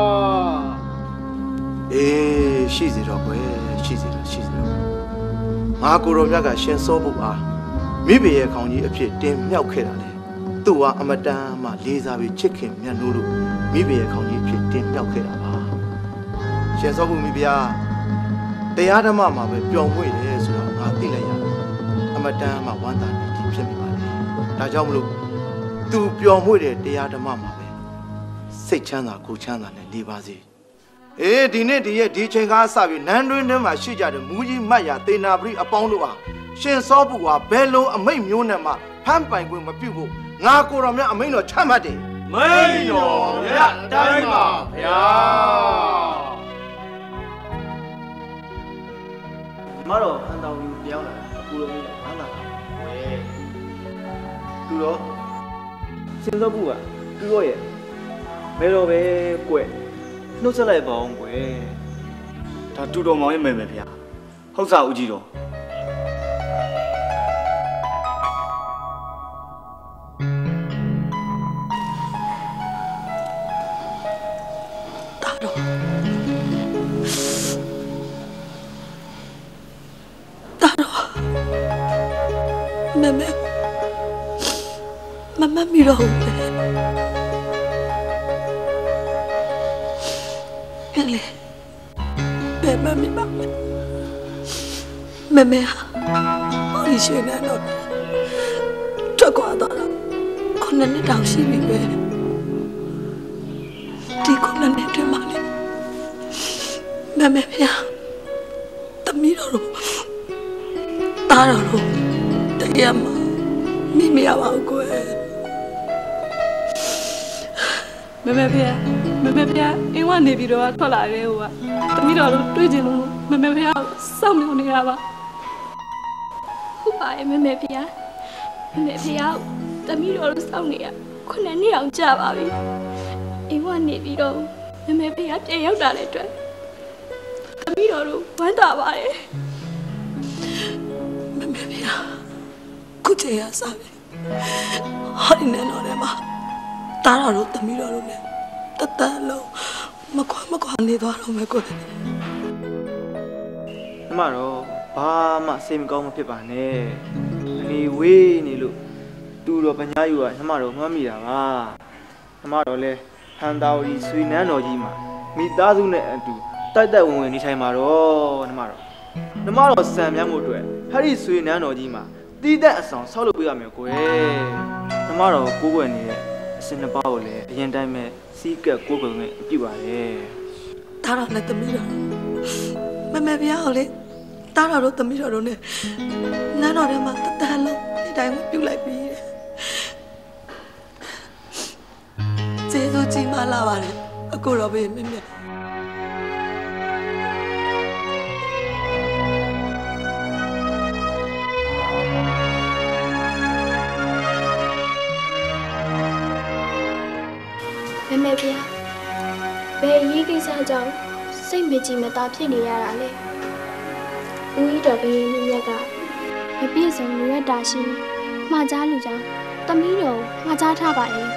[SPEAKER 16] အေးရှိစီတော့ကွယ်ရှိစီတော့ရှိစီတော့ငါကိုတော်မြတ်ကရှင်စောပုအားမိဘရဲ့ခေါင်းကြီးအဖြစ်တင်မြောက်ခဲ့တာလေသူ့ဟာအမတန်မှလေးစားပြီးချစ်ခင်မြတ်လို့လို့မိဘရဲ့ခေါင်းကြီးအဖြစ်တင်မြောက်ခဲ့တာပါရှင်စောပုမိဘုရားတရားဓမ္မမှာပဲပျော်မွေ့တယ်ဆိုတော့ငါသိလိုက်ရတယ်အမတန်မှဝမ်းသာနေကြီးဖြစ်မိပါလေဒါကြောင့်မလို့သူပျော်မွေ့တဲ့တရားဓမ္မမှာပဲစိတ်ချမ်းသာကိုယ်ချမ်းသာနဲ့နေပါစေအေးဒီနေ့ဒီရက်ဒီချိန်ကားစပြီးနန်းတွင်းထဲမှာရှိကြတဲ့မူကြီးမတ်ရာသေနာပရိအပေါင်းတို့ဟာရှင်စောပုဟာဘယ်လိုအမိတ်မျိုးနဲ့မှဖမ်းပိုင်ခွင့်မပြုဖို့ငါကိုတော်မြတ်အမိန့်တော်ချမှတ်တယ်မိန့်တော်မြတ်တိုင်းပါဗျာ
[SPEAKER 6] မတော်ဟန်တော်ကြီးပြောင်းလာအကူလုံးကြီးဝမ်းသာတာဝဲသူတော့ရှင်စောပုကသူတို့ရဲ့ဘယ်တော့ပဲကွယ်နှုတ်ဆက်လိုက်ပါအောင်ကွယ်
[SPEAKER 9] ဒါတူတော်မောင်ရဲ့မယ်မယ်ဗျာဟုတ်စားဦးကြီးတော်
[SPEAKER 7] မမမမမီရောဘယ်လေဘယ်မမီပါမမမဟာဟောဒီရှင်နေတော့ထွက်သွားတော့ခုနှစ်နှစ်တောင်ရှိပြီပဲဒီခုနှစ်နှစ်တည်းမှလေမမဖေတမီရောတာရောတရားမမိမရပါဘူးကွယ်
[SPEAKER 18] မမေဖေမမေဖေအင်းဝနေပြီးတော့ထွက်လာတယ်ဟိုကတမီးတော်တို့တွေ့ကြလို့မမေဖေစောင့်နေနေရပါ
[SPEAKER 10] ဟုတ်ပါရဲ့မမေဖေမမေဖေတမီးတော်တို့စောင့်နေရခုနှစ်နှစ်အောင်ကြာပါပြီအင်းဝနေပြီးတော့မမေဖေပြန်ရောက်တာလည်းအတွက်တမီးတော်တို့ဝမ်းသာပါတယ်
[SPEAKER 7] မမေဖေခုချေရစားပြီဟောဒီနဲ့တော့လည်းမတားတော်တို့တမီးတော်တို့နဲ့တတလုံးမကွာမကွာနေသွားတော့မယ်ကွယ်
[SPEAKER 6] အမတော့ဘာမှစိတ်မကောင်းမဖြစ်ပါနဲ့နေဝေးနေလို့တူတော်ပညာယူကအမတော့မှတ်မိတာပါအမတော့လဲဟန်တာဝတီဆွေနန်းတော်ကြီးမှာမိသားစုနဲ့အတူတိုက်တိုက်ဝင်ဝင်နေထိုင်မှာတော့အမတော့အမတော့စံမြတ်မှုအတွက်ဟဲ့ဒီဆွေနန်းတော်ကြီးမှာတီးတဲ့အဆောင်ဆောက်လုပ်ပေးရမယ်ကွယ်။ညီမတော်ကိုးကွယ်နေတဲ့အစင်နှစ်ပါးကိုလည်းအရင်တိုင်းပဲစီးကပ်ကိုးကွယ်နေပြုပါတယ်
[SPEAKER 7] ။ဒါတော့လည်းတမီးတော်မမေပြားကိုလေတားတော်တို့သမီးတော်တို့နဲ့နန်းတော်ထဲမှာတတန်လုံးဒီတိုင်းကိုပြုတ်လိုက်ပြီးတယ်ကျေးဇူးကြီးမလာပါတယ်အကိုတော်ဘေးမင်းမြတ်
[SPEAKER 10] မမေဗျာဘယ်ရေးကိစ္စကြောင့်စိတ်မကြည်မသာဖြစ်နေရတာလဲဦးကြီးတော်ဘင်းမြမြက်ကမပြည့်စုံလူရတာရှိမှားကြားလူကြောင့်တမီးတော်မှားကြားထားပါလေ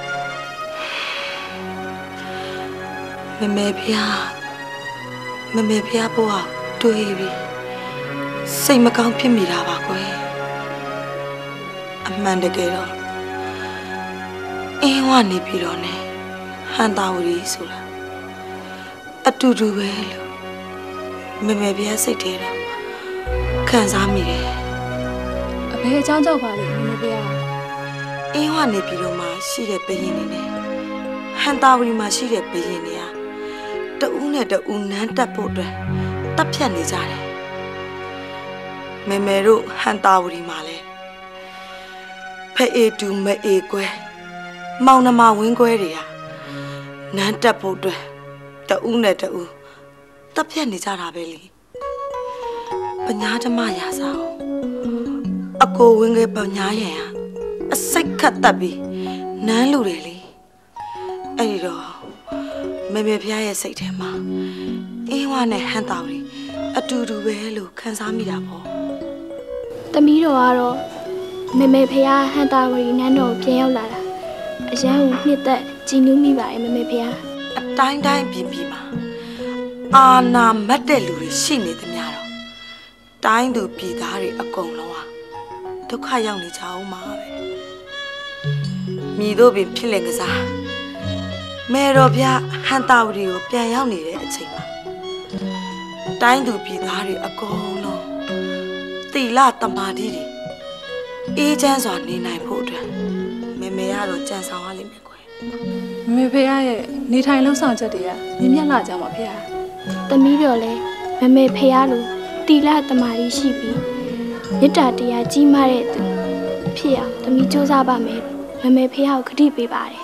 [SPEAKER 7] မမေဗျာမမေဗျာဘွားတွေးပြီစိတ်မကောင်းဖြစ်မိတာပါကွယ်အမှန်တကယ်တော့အင်းဝနေပြီတော့ねဟန်တာဝရီဆိုတာအတူတူပဲလို့မမေဗျာစိတ်ထဲတော့ခံစားမိတယ်
[SPEAKER 18] အဖေအကြောင်းကြောက်ပါလေမမေဗျာ
[SPEAKER 7] အင်းဝနေပြီတော့မှရှိတဲ့ဘရင်နေနဲ့ဟန်တာဝရီမှာရှိတဲ့ဘရင်နေဟာတဦးနဲ့တဦးနန်းတက်ဖို့အတွက်တပ်ဖြတ်နေကြတယ်မေမေတို့ဟန်တာဝရီမှာလဲဖဲအေတူမအေကွဲမောင်နှမဝင်းကွဲတွေဟာနန်းတက်ဖို့အတွက်တဦးနဲ့တဦးတပ်ဖြတ်နေကြတာပဲလေပညာဓမ္မရာစာအကိုဝင်းကပညာရံဟာအစိတ်ခတ်တက်ပြီးနန်းလူတယ်လေအဲ့ဒီတော့မေမေဖျားရဲ့စိတ်ထဲမှာအင်းဝနဲ့ဟန်တာဝရီအတူတူပဲလို့ခံစားမိတာပေါ့
[SPEAKER 10] တမီးတော်ကတော့မေမေဖျားဟန်တာဝရီနန်းတော်ပြန်ရောက်လာတာအရန်ကိုနှစ်သက်ကြည်နူးမိပါတယ်မေမေဖျား
[SPEAKER 7] အတိုင်းတိုင်းပြင်းပြမှာအာနာမတ်တဲ့လူတွေရှိနေသမျှတော့တိုင်းသူပြည်သားတွေအကုန်လုံးဟာဒုက္ခရောက်နေကြအောင်ပါပဲမြည်တို့ပင်ဖြစ်လင်ကစားမေတော်ဗျဟန်တာဝရီကိုပြန်ရောက်နေတဲ့အချိန်မှာတိုင်းသူပြည်သားတွေအကုန်လုံးတိလတမာတိတွေအေးချမ်းစွာနေနိုင်ဖို့အတွက်မေမေကတော့ကြံဆောင်ရလိမ့်မယ်ကွယ်
[SPEAKER 18] မမေဖေရဲ့နေထိုင်လှုပ်ဆောင်ချက်တွေကမြင့်မြတ်လာကြမှာဖေ
[SPEAKER 10] ။တမီးတော်လဲမမေဖေလိုတိလတမာတိရှိပြီးမေတ္တာတရားကြီးမားတဲ့သူဖြစ်အောင်တမီးစူးစမ်းပါမယ်မမေဖေကိုခတိပေးပါတယ်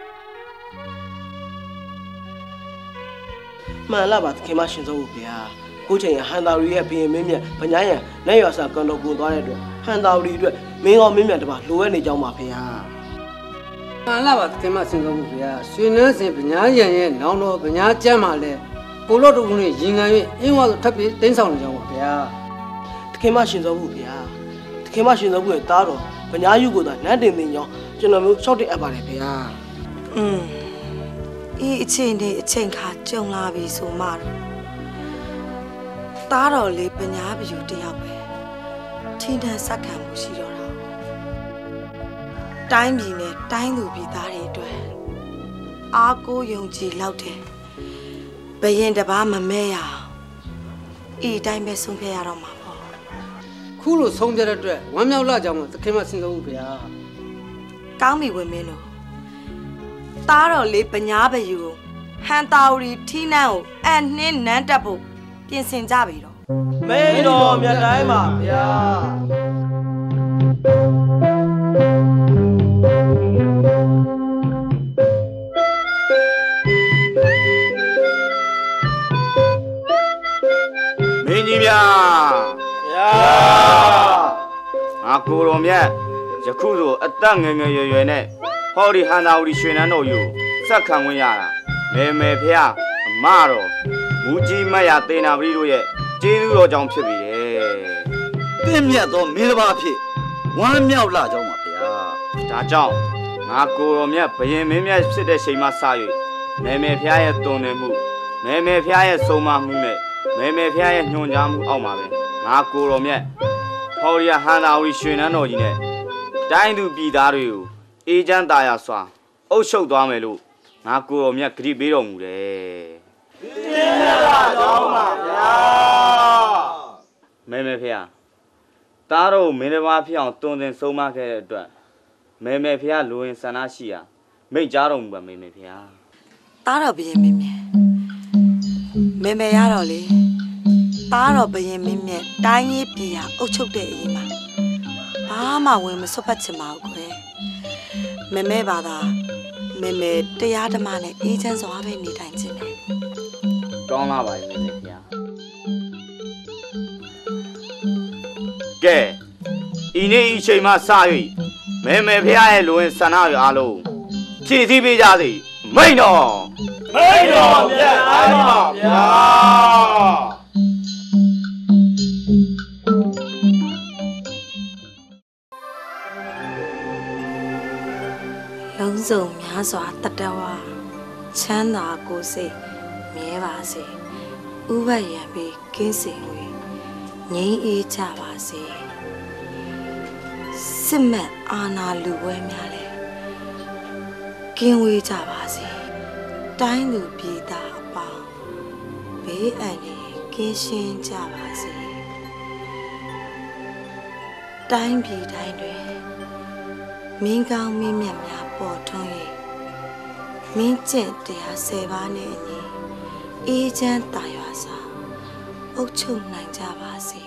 [SPEAKER 4] မှန်လားပါခင်မရှင်စိုးဘူးဗျာကိုချိန်ဟန်တာရီရဲ့ဘရင်မင်းမြတ်ဗညာရံလက်ရွာစာကန်တော်ကိုသွားတဲ့အတွက်ဟန်တာရီအတွက်မင်းကောမင်းမြတ်တပါလိုရနေကြောင်းပါဗျာ
[SPEAKER 19] မှန်လားပါခင်မရှင်စိုးဘူးဗျာရွှေနှန်းစင်ဗညာရံရဲ့နောင်တော်ဗညာကျမ်းမှာလဲကိုလော့တူနဲ့ရင်ငံ၍အင်းဝါဆိုထပ်ပြီးတင်းဆောင်နေကြောင်းပါဗျာ
[SPEAKER 4] ခင်မရှင်စိုးဘူးဗျာခင်မရှင်စိုးဘူးရဲ့တားတော်ဗညာယူကိုသာနန်းတင်တင်ကြောင်းကျွန်တော်မျိုးရှော့တင်အပ်ပါတယ်ဗျာ
[SPEAKER 7] อืมအေးအချိန်ဒီအချိန်ခါကြုံလာပြီဆိုမှတော့တားတော်လေးပညာပြူတယောက်ပဲထင်းထန်စက္ကန့်မှုရှိတော့တာတိုင်းပြည်နဲ့တိုင်းသူပြည်သားတွေအတွက်အားကိုးယုံကြည်လောက်တယ်ဘယင်တပားမမဲရအေးတိုင်းပဲဆုံးဖြတ်ရတော့မှာပေါ့
[SPEAKER 19] ခုလိုဆုံးဖြတ်တဲ့အတွက်ဝမ်းမြောက်လာကြောင်းသခင်မဆင်ဆုံးဗျာ
[SPEAKER 7] ကောင်းပြီဝင်မင်းတို့တားတော်လေးပညာပယူဟန်တာဝရီထီးနှန်းကိုအနှင်းနန်းတက်ဖို့ပြင်ဆင်ကြပြီတော့
[SPEAKER 4] မေတော်မြတ်တိုင်းပါဗျာ
[SPEAKER 2] မင်းကြီးဗျာဗျာငါကိုတော်မြတ်ယခုဆိုအသက်ငယ်ငယ်ရွယ်ရွယ်နဲ့ဟောဒီဟန်တာဝရီရွှေနန်းတော်ယူစက်ခံဝင်ရတာမေမေဖះအမတော်မူကြီးမတ်ရသေနာပရိတို့ရဲ့ကျေးဇူးတော်ကြောင့်ဖြစ်ပြီရဲ့
[SPEAKER 20] တင့်မြတ်သောမင်းတစ်ပါးဖြစ်ဝမ်းမြောက်လာကြောင်းပါဗျာ
[SPEAKER 2] ဒါကြောင့်ငါကိုတော်မြတ်ဘယင်မင်းမြတ်ဖြစ်တဲ့ချိန်မှစ၍မေမေဖះရဲ့တုံနေမှုမေမေဖះရဲ့ဆုံးမမှုနဲ့မေမေဖះရဲ့ညွှန်ကြားမှုအောက်မှာပဲငါကိုတော်မြတ်ဟောဒီဟန်တာဝရီရွှေနန်းတော်ကြီးနဲ့တိုင်းသူပြည်သားတွေကိုအေးချမ်းသာယာစွာအုပ်ချုပ်သွားမယ်လို့ငါကိုတော်မြတ်ဂရုပေးတော်မူတယ်။ပြည့်ရတာကြောင်းပါဗျာ။မဲမဲဖေဟာတားတော့မင်းတစ်ပါးဖြစ်အောင်တွင်တင်ဆုံးမခဲ့တဲ့အတွက်မဲမဲဖေဟာလူဝင်ဆန္ဒရှိရာမိတ်ကြားတော်မူပါမဲမဲဖေဟာ
[SPEAKER 7] တားတော့ပြင်းပြင်းမဲမဲရတော့လေသားတော်ဘရင်မင်းမြတ်တိုင်းရေးပြည်ဟာအုပ်ချုပ်တဲ့အရေးမှာဘာမှဝင်မစွတ်ဖက်ချင်ပါဘူးခွဲမဲမဲပါသာမဲမဲတရားဓမ္မနဲ့အေးချမ်းစွာပဲနေထိုင်ခြင်းနဲ့
[SPEAKER 20] ကောင်းလာပါရဲ့မေဖေ
[SPEAKER 17] ကဲဤနေ့ဤချိန်မှစ၍မဲမဲဖះရဲ့လူဝင်ဆန္ဒတွေအားလုံးဖြည့်ဆည်းပေးကြစေမိန်တော်မိန်တော်မြတ်အားပါဗျာ
[SPEAKER 7] လုံးစုံများစွာတတဝါချမ်းသာကိုယ်စိတ်မြဲပါစေဥပတ်ရံပြီးကင်းစင်၍ငြိမ်းအေးကြပါစေစစ်မှတ်အာဏာလူပွဲများလဲကင်းဝေးကြပါစေတိုင်းသူပြည်သားအပေါင်းဘေးအန္တရာယ်ကင်းရှင်းကြပါစေတိုင်းပြည်တိုင်းတွင်မင်းကောင်းမင်းမြတ်များပေါ်ထွန်း၍မင်းကျင့်တရားဆယ်ပါးနဲ့အညီအေးချမ်းသာရွာစွာအုပ်ချုပ်နိုင်ကြပါစေ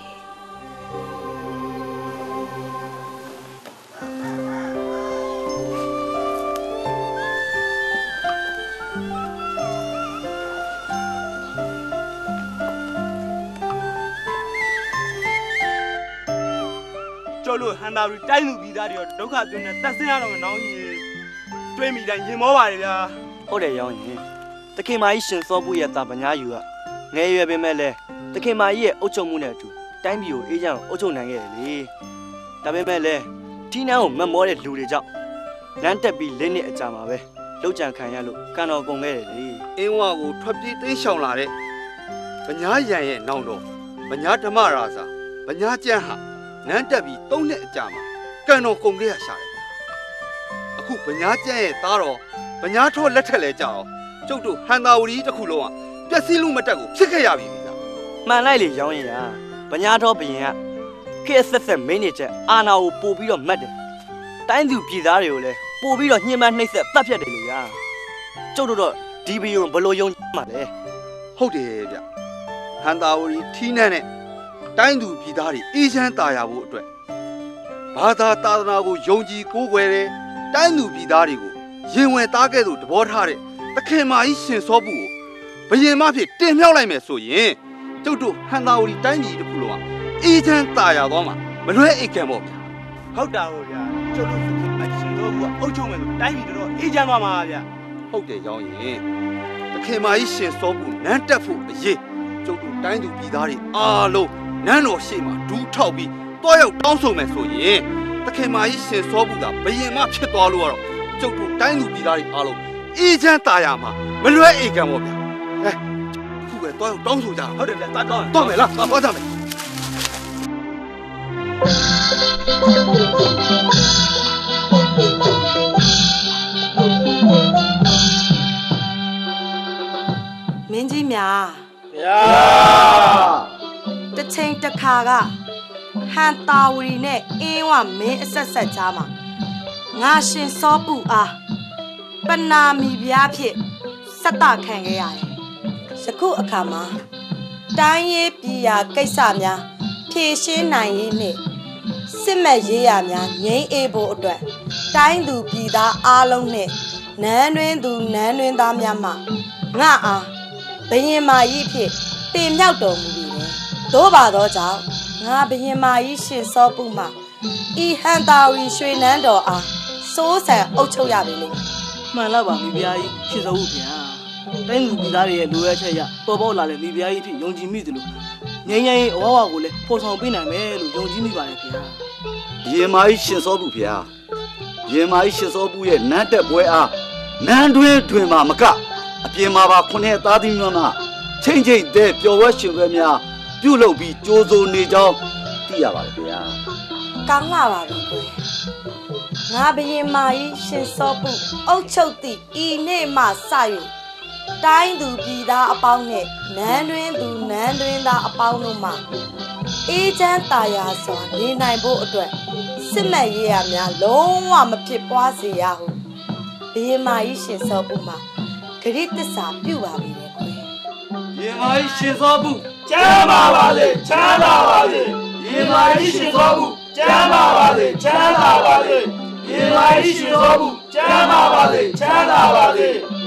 [SPEAKER 4] ကျော်လို့ဟန်တာရီတိုင်းလူပြည်သားတွေဒုက္ခသွင်းတဲ့တက်ဆင်းရတော့နောင်ကြီးတွေးမိတိုင်းရင်မောပါတယ်ဗျာဟုတ်တယ်ရောင်းရင်တခင်မကြီးရှင်စောဖို့ရဲ့တာပညာယူကငယ်ရွယ်ပင်မဲ့လဲတခင်မကြီးရဲ့အုပ်ချုပ်မှုနဲ့အတူတိုင်းပြည်ကိုအေးချမ်းအုပ်ချုပ်နိုင်ခဲ့တယ်လေဒါပေမဲ့လဲဒီနန်းကိုမမောတဲ့လူတွေကြောင့်နန်းတက်ပြီးလေးနှစ်အကြာမှာပဲလောက်ကြံခံရလို့ကန်တော်ကုန်ခဲ့တယ်လေ
[SPEAKER 8] အင်းဝါကိုထွက်ပြေးတင်းရှောင်လာတဲ့ဗညာရန်ရဲ့နောင်တော်ဗညာဓမ္မရာဇာဗညာကျန်းဟာနန်းတက်ပြီးသုံးနှစ်အကြာမှာကန်တော်ကုန်ခဲ့ရရှာတယ်အခုဗညာကျန်းရဲ့သားတော်ဗညာထောလက်ထက်လဲကြအောင်ကျုပ်တို့ဟန်တာဝရီတစ်ခုလုံးကပျက်စီးလို့မတက်ကိုဖြစ်ခဲ့ရပြီဗျာ
[SPEAKER 4] မှန်လိုက်လေရောင်းရင်ရာဗညာထောဘရင်ကခေတ်ဆက်ဆက်မင်းနေချက်အာနာကိုပို့ပြီးတော့မတ်တယ်တိုင်းသူပြည်သားတွေကိုလည်းပို့ပြီးတော့ညှဉ်းပန်းနှိပ်စက်တပ်ဖြတ်တယ်လေရာကျုပ်တို့တော့ဒီဘီယုံဘလို့ယုံမှာလဲ
[SPEAKER 8] ဟုတ်တယ်ဗျဟန်တာဝရီထီးနှန်းနဲ့တိုင်းသူပြည်သားတွေအေးချမ်းသာယာဖို့အတွက်ဘာသာသာသနာကိုယုံကြည်ကိုးကွယ်တဲ့တိုင်းသူပြည်သားတွေကိုရင်ဝင်သားကဲ့သို့တဘောထားတဲ့တခင်မာကြီးရှင်စောပုကိုဘယင်မဖြစ်တင်မြှောက်လိုက်မယ်ဆိုရင်ကျုပ်တို့ဟန်တာဝရီတိုင်းပြည်တစ်ခုလုံးကအေးချမ်းသာယာသွားမှာမလွဲအိတ်ကံပေါ့ဗျာ
[SPEAKER 4] ဟုတ်တာဟုတ်ဗျာကျုပ်တို့အရှင်တော်ကအုပ်ချုပ်မယ်ဆိုတိုင်းပြည်တော်အေးချမ်းသွားမှာဗျာ
[SPEAKER 8] ဟုတ်တယ်ရောင်းရင်တခင်မာကြီးရှင်စောပုနန်းတက်ဖို့အရေးကျုပ်တို့တိုင်းသူပြည်သားတွေအားလုံးနန်းတော်ရှေ့မှာဒူးထောက်ပြီးတွားရောက်တောင်းဆိုမယ်ဆိုရင်တခင်မာကြီးရှင်စောပုကဘယင်မဖြစ်သွားလို့ကတော့ကျုပ်တို့တိုင်းသူပြည်သားတွေအားလုံးအေးချမ်းသာယာမှာမလွဲအိတ်ကံပေါ့ဗျာဟဲ့ခုပဲတွားရောက်တောင်းဆိုကြ
[SPEAKER 4] ဟုတ်တယ်ဗျာတွားတော့
[SPEAKER 8] တွားမယ်လားတွားကြမယ်
[SPEAKER 7] မင်းကြီးများ
[SPEAKER 4] ဗျာ
[SPEAKER 7] တစ်ချိန်တစ်ခါကဟန်တာဝရီနဲ့အင်းဝမင်းအဆက်ဆက်ကြားမှာငါရှင်စောပုအားပနာမီပြားဖြစ်စက်တခံခဲ့ရတယ်ယခုအခါမှာတိုင်းရေးပြည်ရာကိစ္စများဖြေရှင်းနိုင်ရေးနဲ့စစ်မဲ့ရေးရာများငြိမ်းအေးဖို့အတွက်တိုင်းသူပြည်သားအားလုံးနဲ့နန်းတွင်သူနန်းတွင်သားများမှငါအားဘယင်မာကြီးဖြစ်တင်မြောက်တော်မူပြီလေသို့ပါသောကြောင့်ငါဘယင်မာကြီးရှင်စောပုမှဤဟန်တာဝီရွှေနန်းတော်အားစိုးဆန်အုပ်ချုပ်ရပြီလေ
[SPEAKER 4] မှန်တော့ပါမိဖုရားကြီးရှင်စောပုဗျာတိုင်းလူပြည်သားတွေရဲ့လိုအပ်ချက်ရပေါ်ပေါက်လာတဲ့မိဖုရားကြီးဖြစ်ယုံကြည်မိသလိုငြိမ်းချမ်းရေးအဝဝကိုလည်းဖော်ဆောင်ပေးနိုင်မယ်လို့ယုံကြည်မိပါတယ်ဗျာ
[SPEAKER 20] ရေမာကြီးရှင်စောပုဗျာရေမာကြီးရှင်စောပုရဲ့နန်းတက်ပွဲအားနန်းတွင်တွင်မှာမကအပြင်မှာပါခုနှစ်သားသမီးများမှချိန်ချိန်တဲ့ပျော်ဝဲရှင်ပွဲများပြုလုပ်ပြီးကြိုးစိုးနေကြောင်းသိရပါတယ်ဗျာ
[SPEAKER 7] ကောင်းလာပါပြီကွယ်ငါဘယင်မာကြီးရှင်စောပုအုတ်ချုပ်သည့်ဤနေ့မှစ၍တိုင်းသူပြည်သားအပေါင်းနဲ့နန်းတွင်သူနန်းတွင်သားအပေါင်းတို့မှအေးချမ်းသာယာစွာနေနိုင်ဖို့အတွက်စစ်မှတ်ရေးရများလုံးဝမဖြစ်ပွားစေရဟုဘယင်မာကြီးရှင်စောပုမှဂရိတ္တစာပြုပါပြီလေကွယ်
[SPEAKER 20] ရရင်မာကြီးရှင်စောဘူး
[SPEAKER 4] ကျမ်းပါပါစေချမ်းသာပါစေရင်မာကြီးရှင်စောဘူးကျမ်းပါပါစေချမ်းသာပါစေရင်မာကြီးရှင်စောဘူးကျမ်းပါပါစေချမ်းသာပါစေ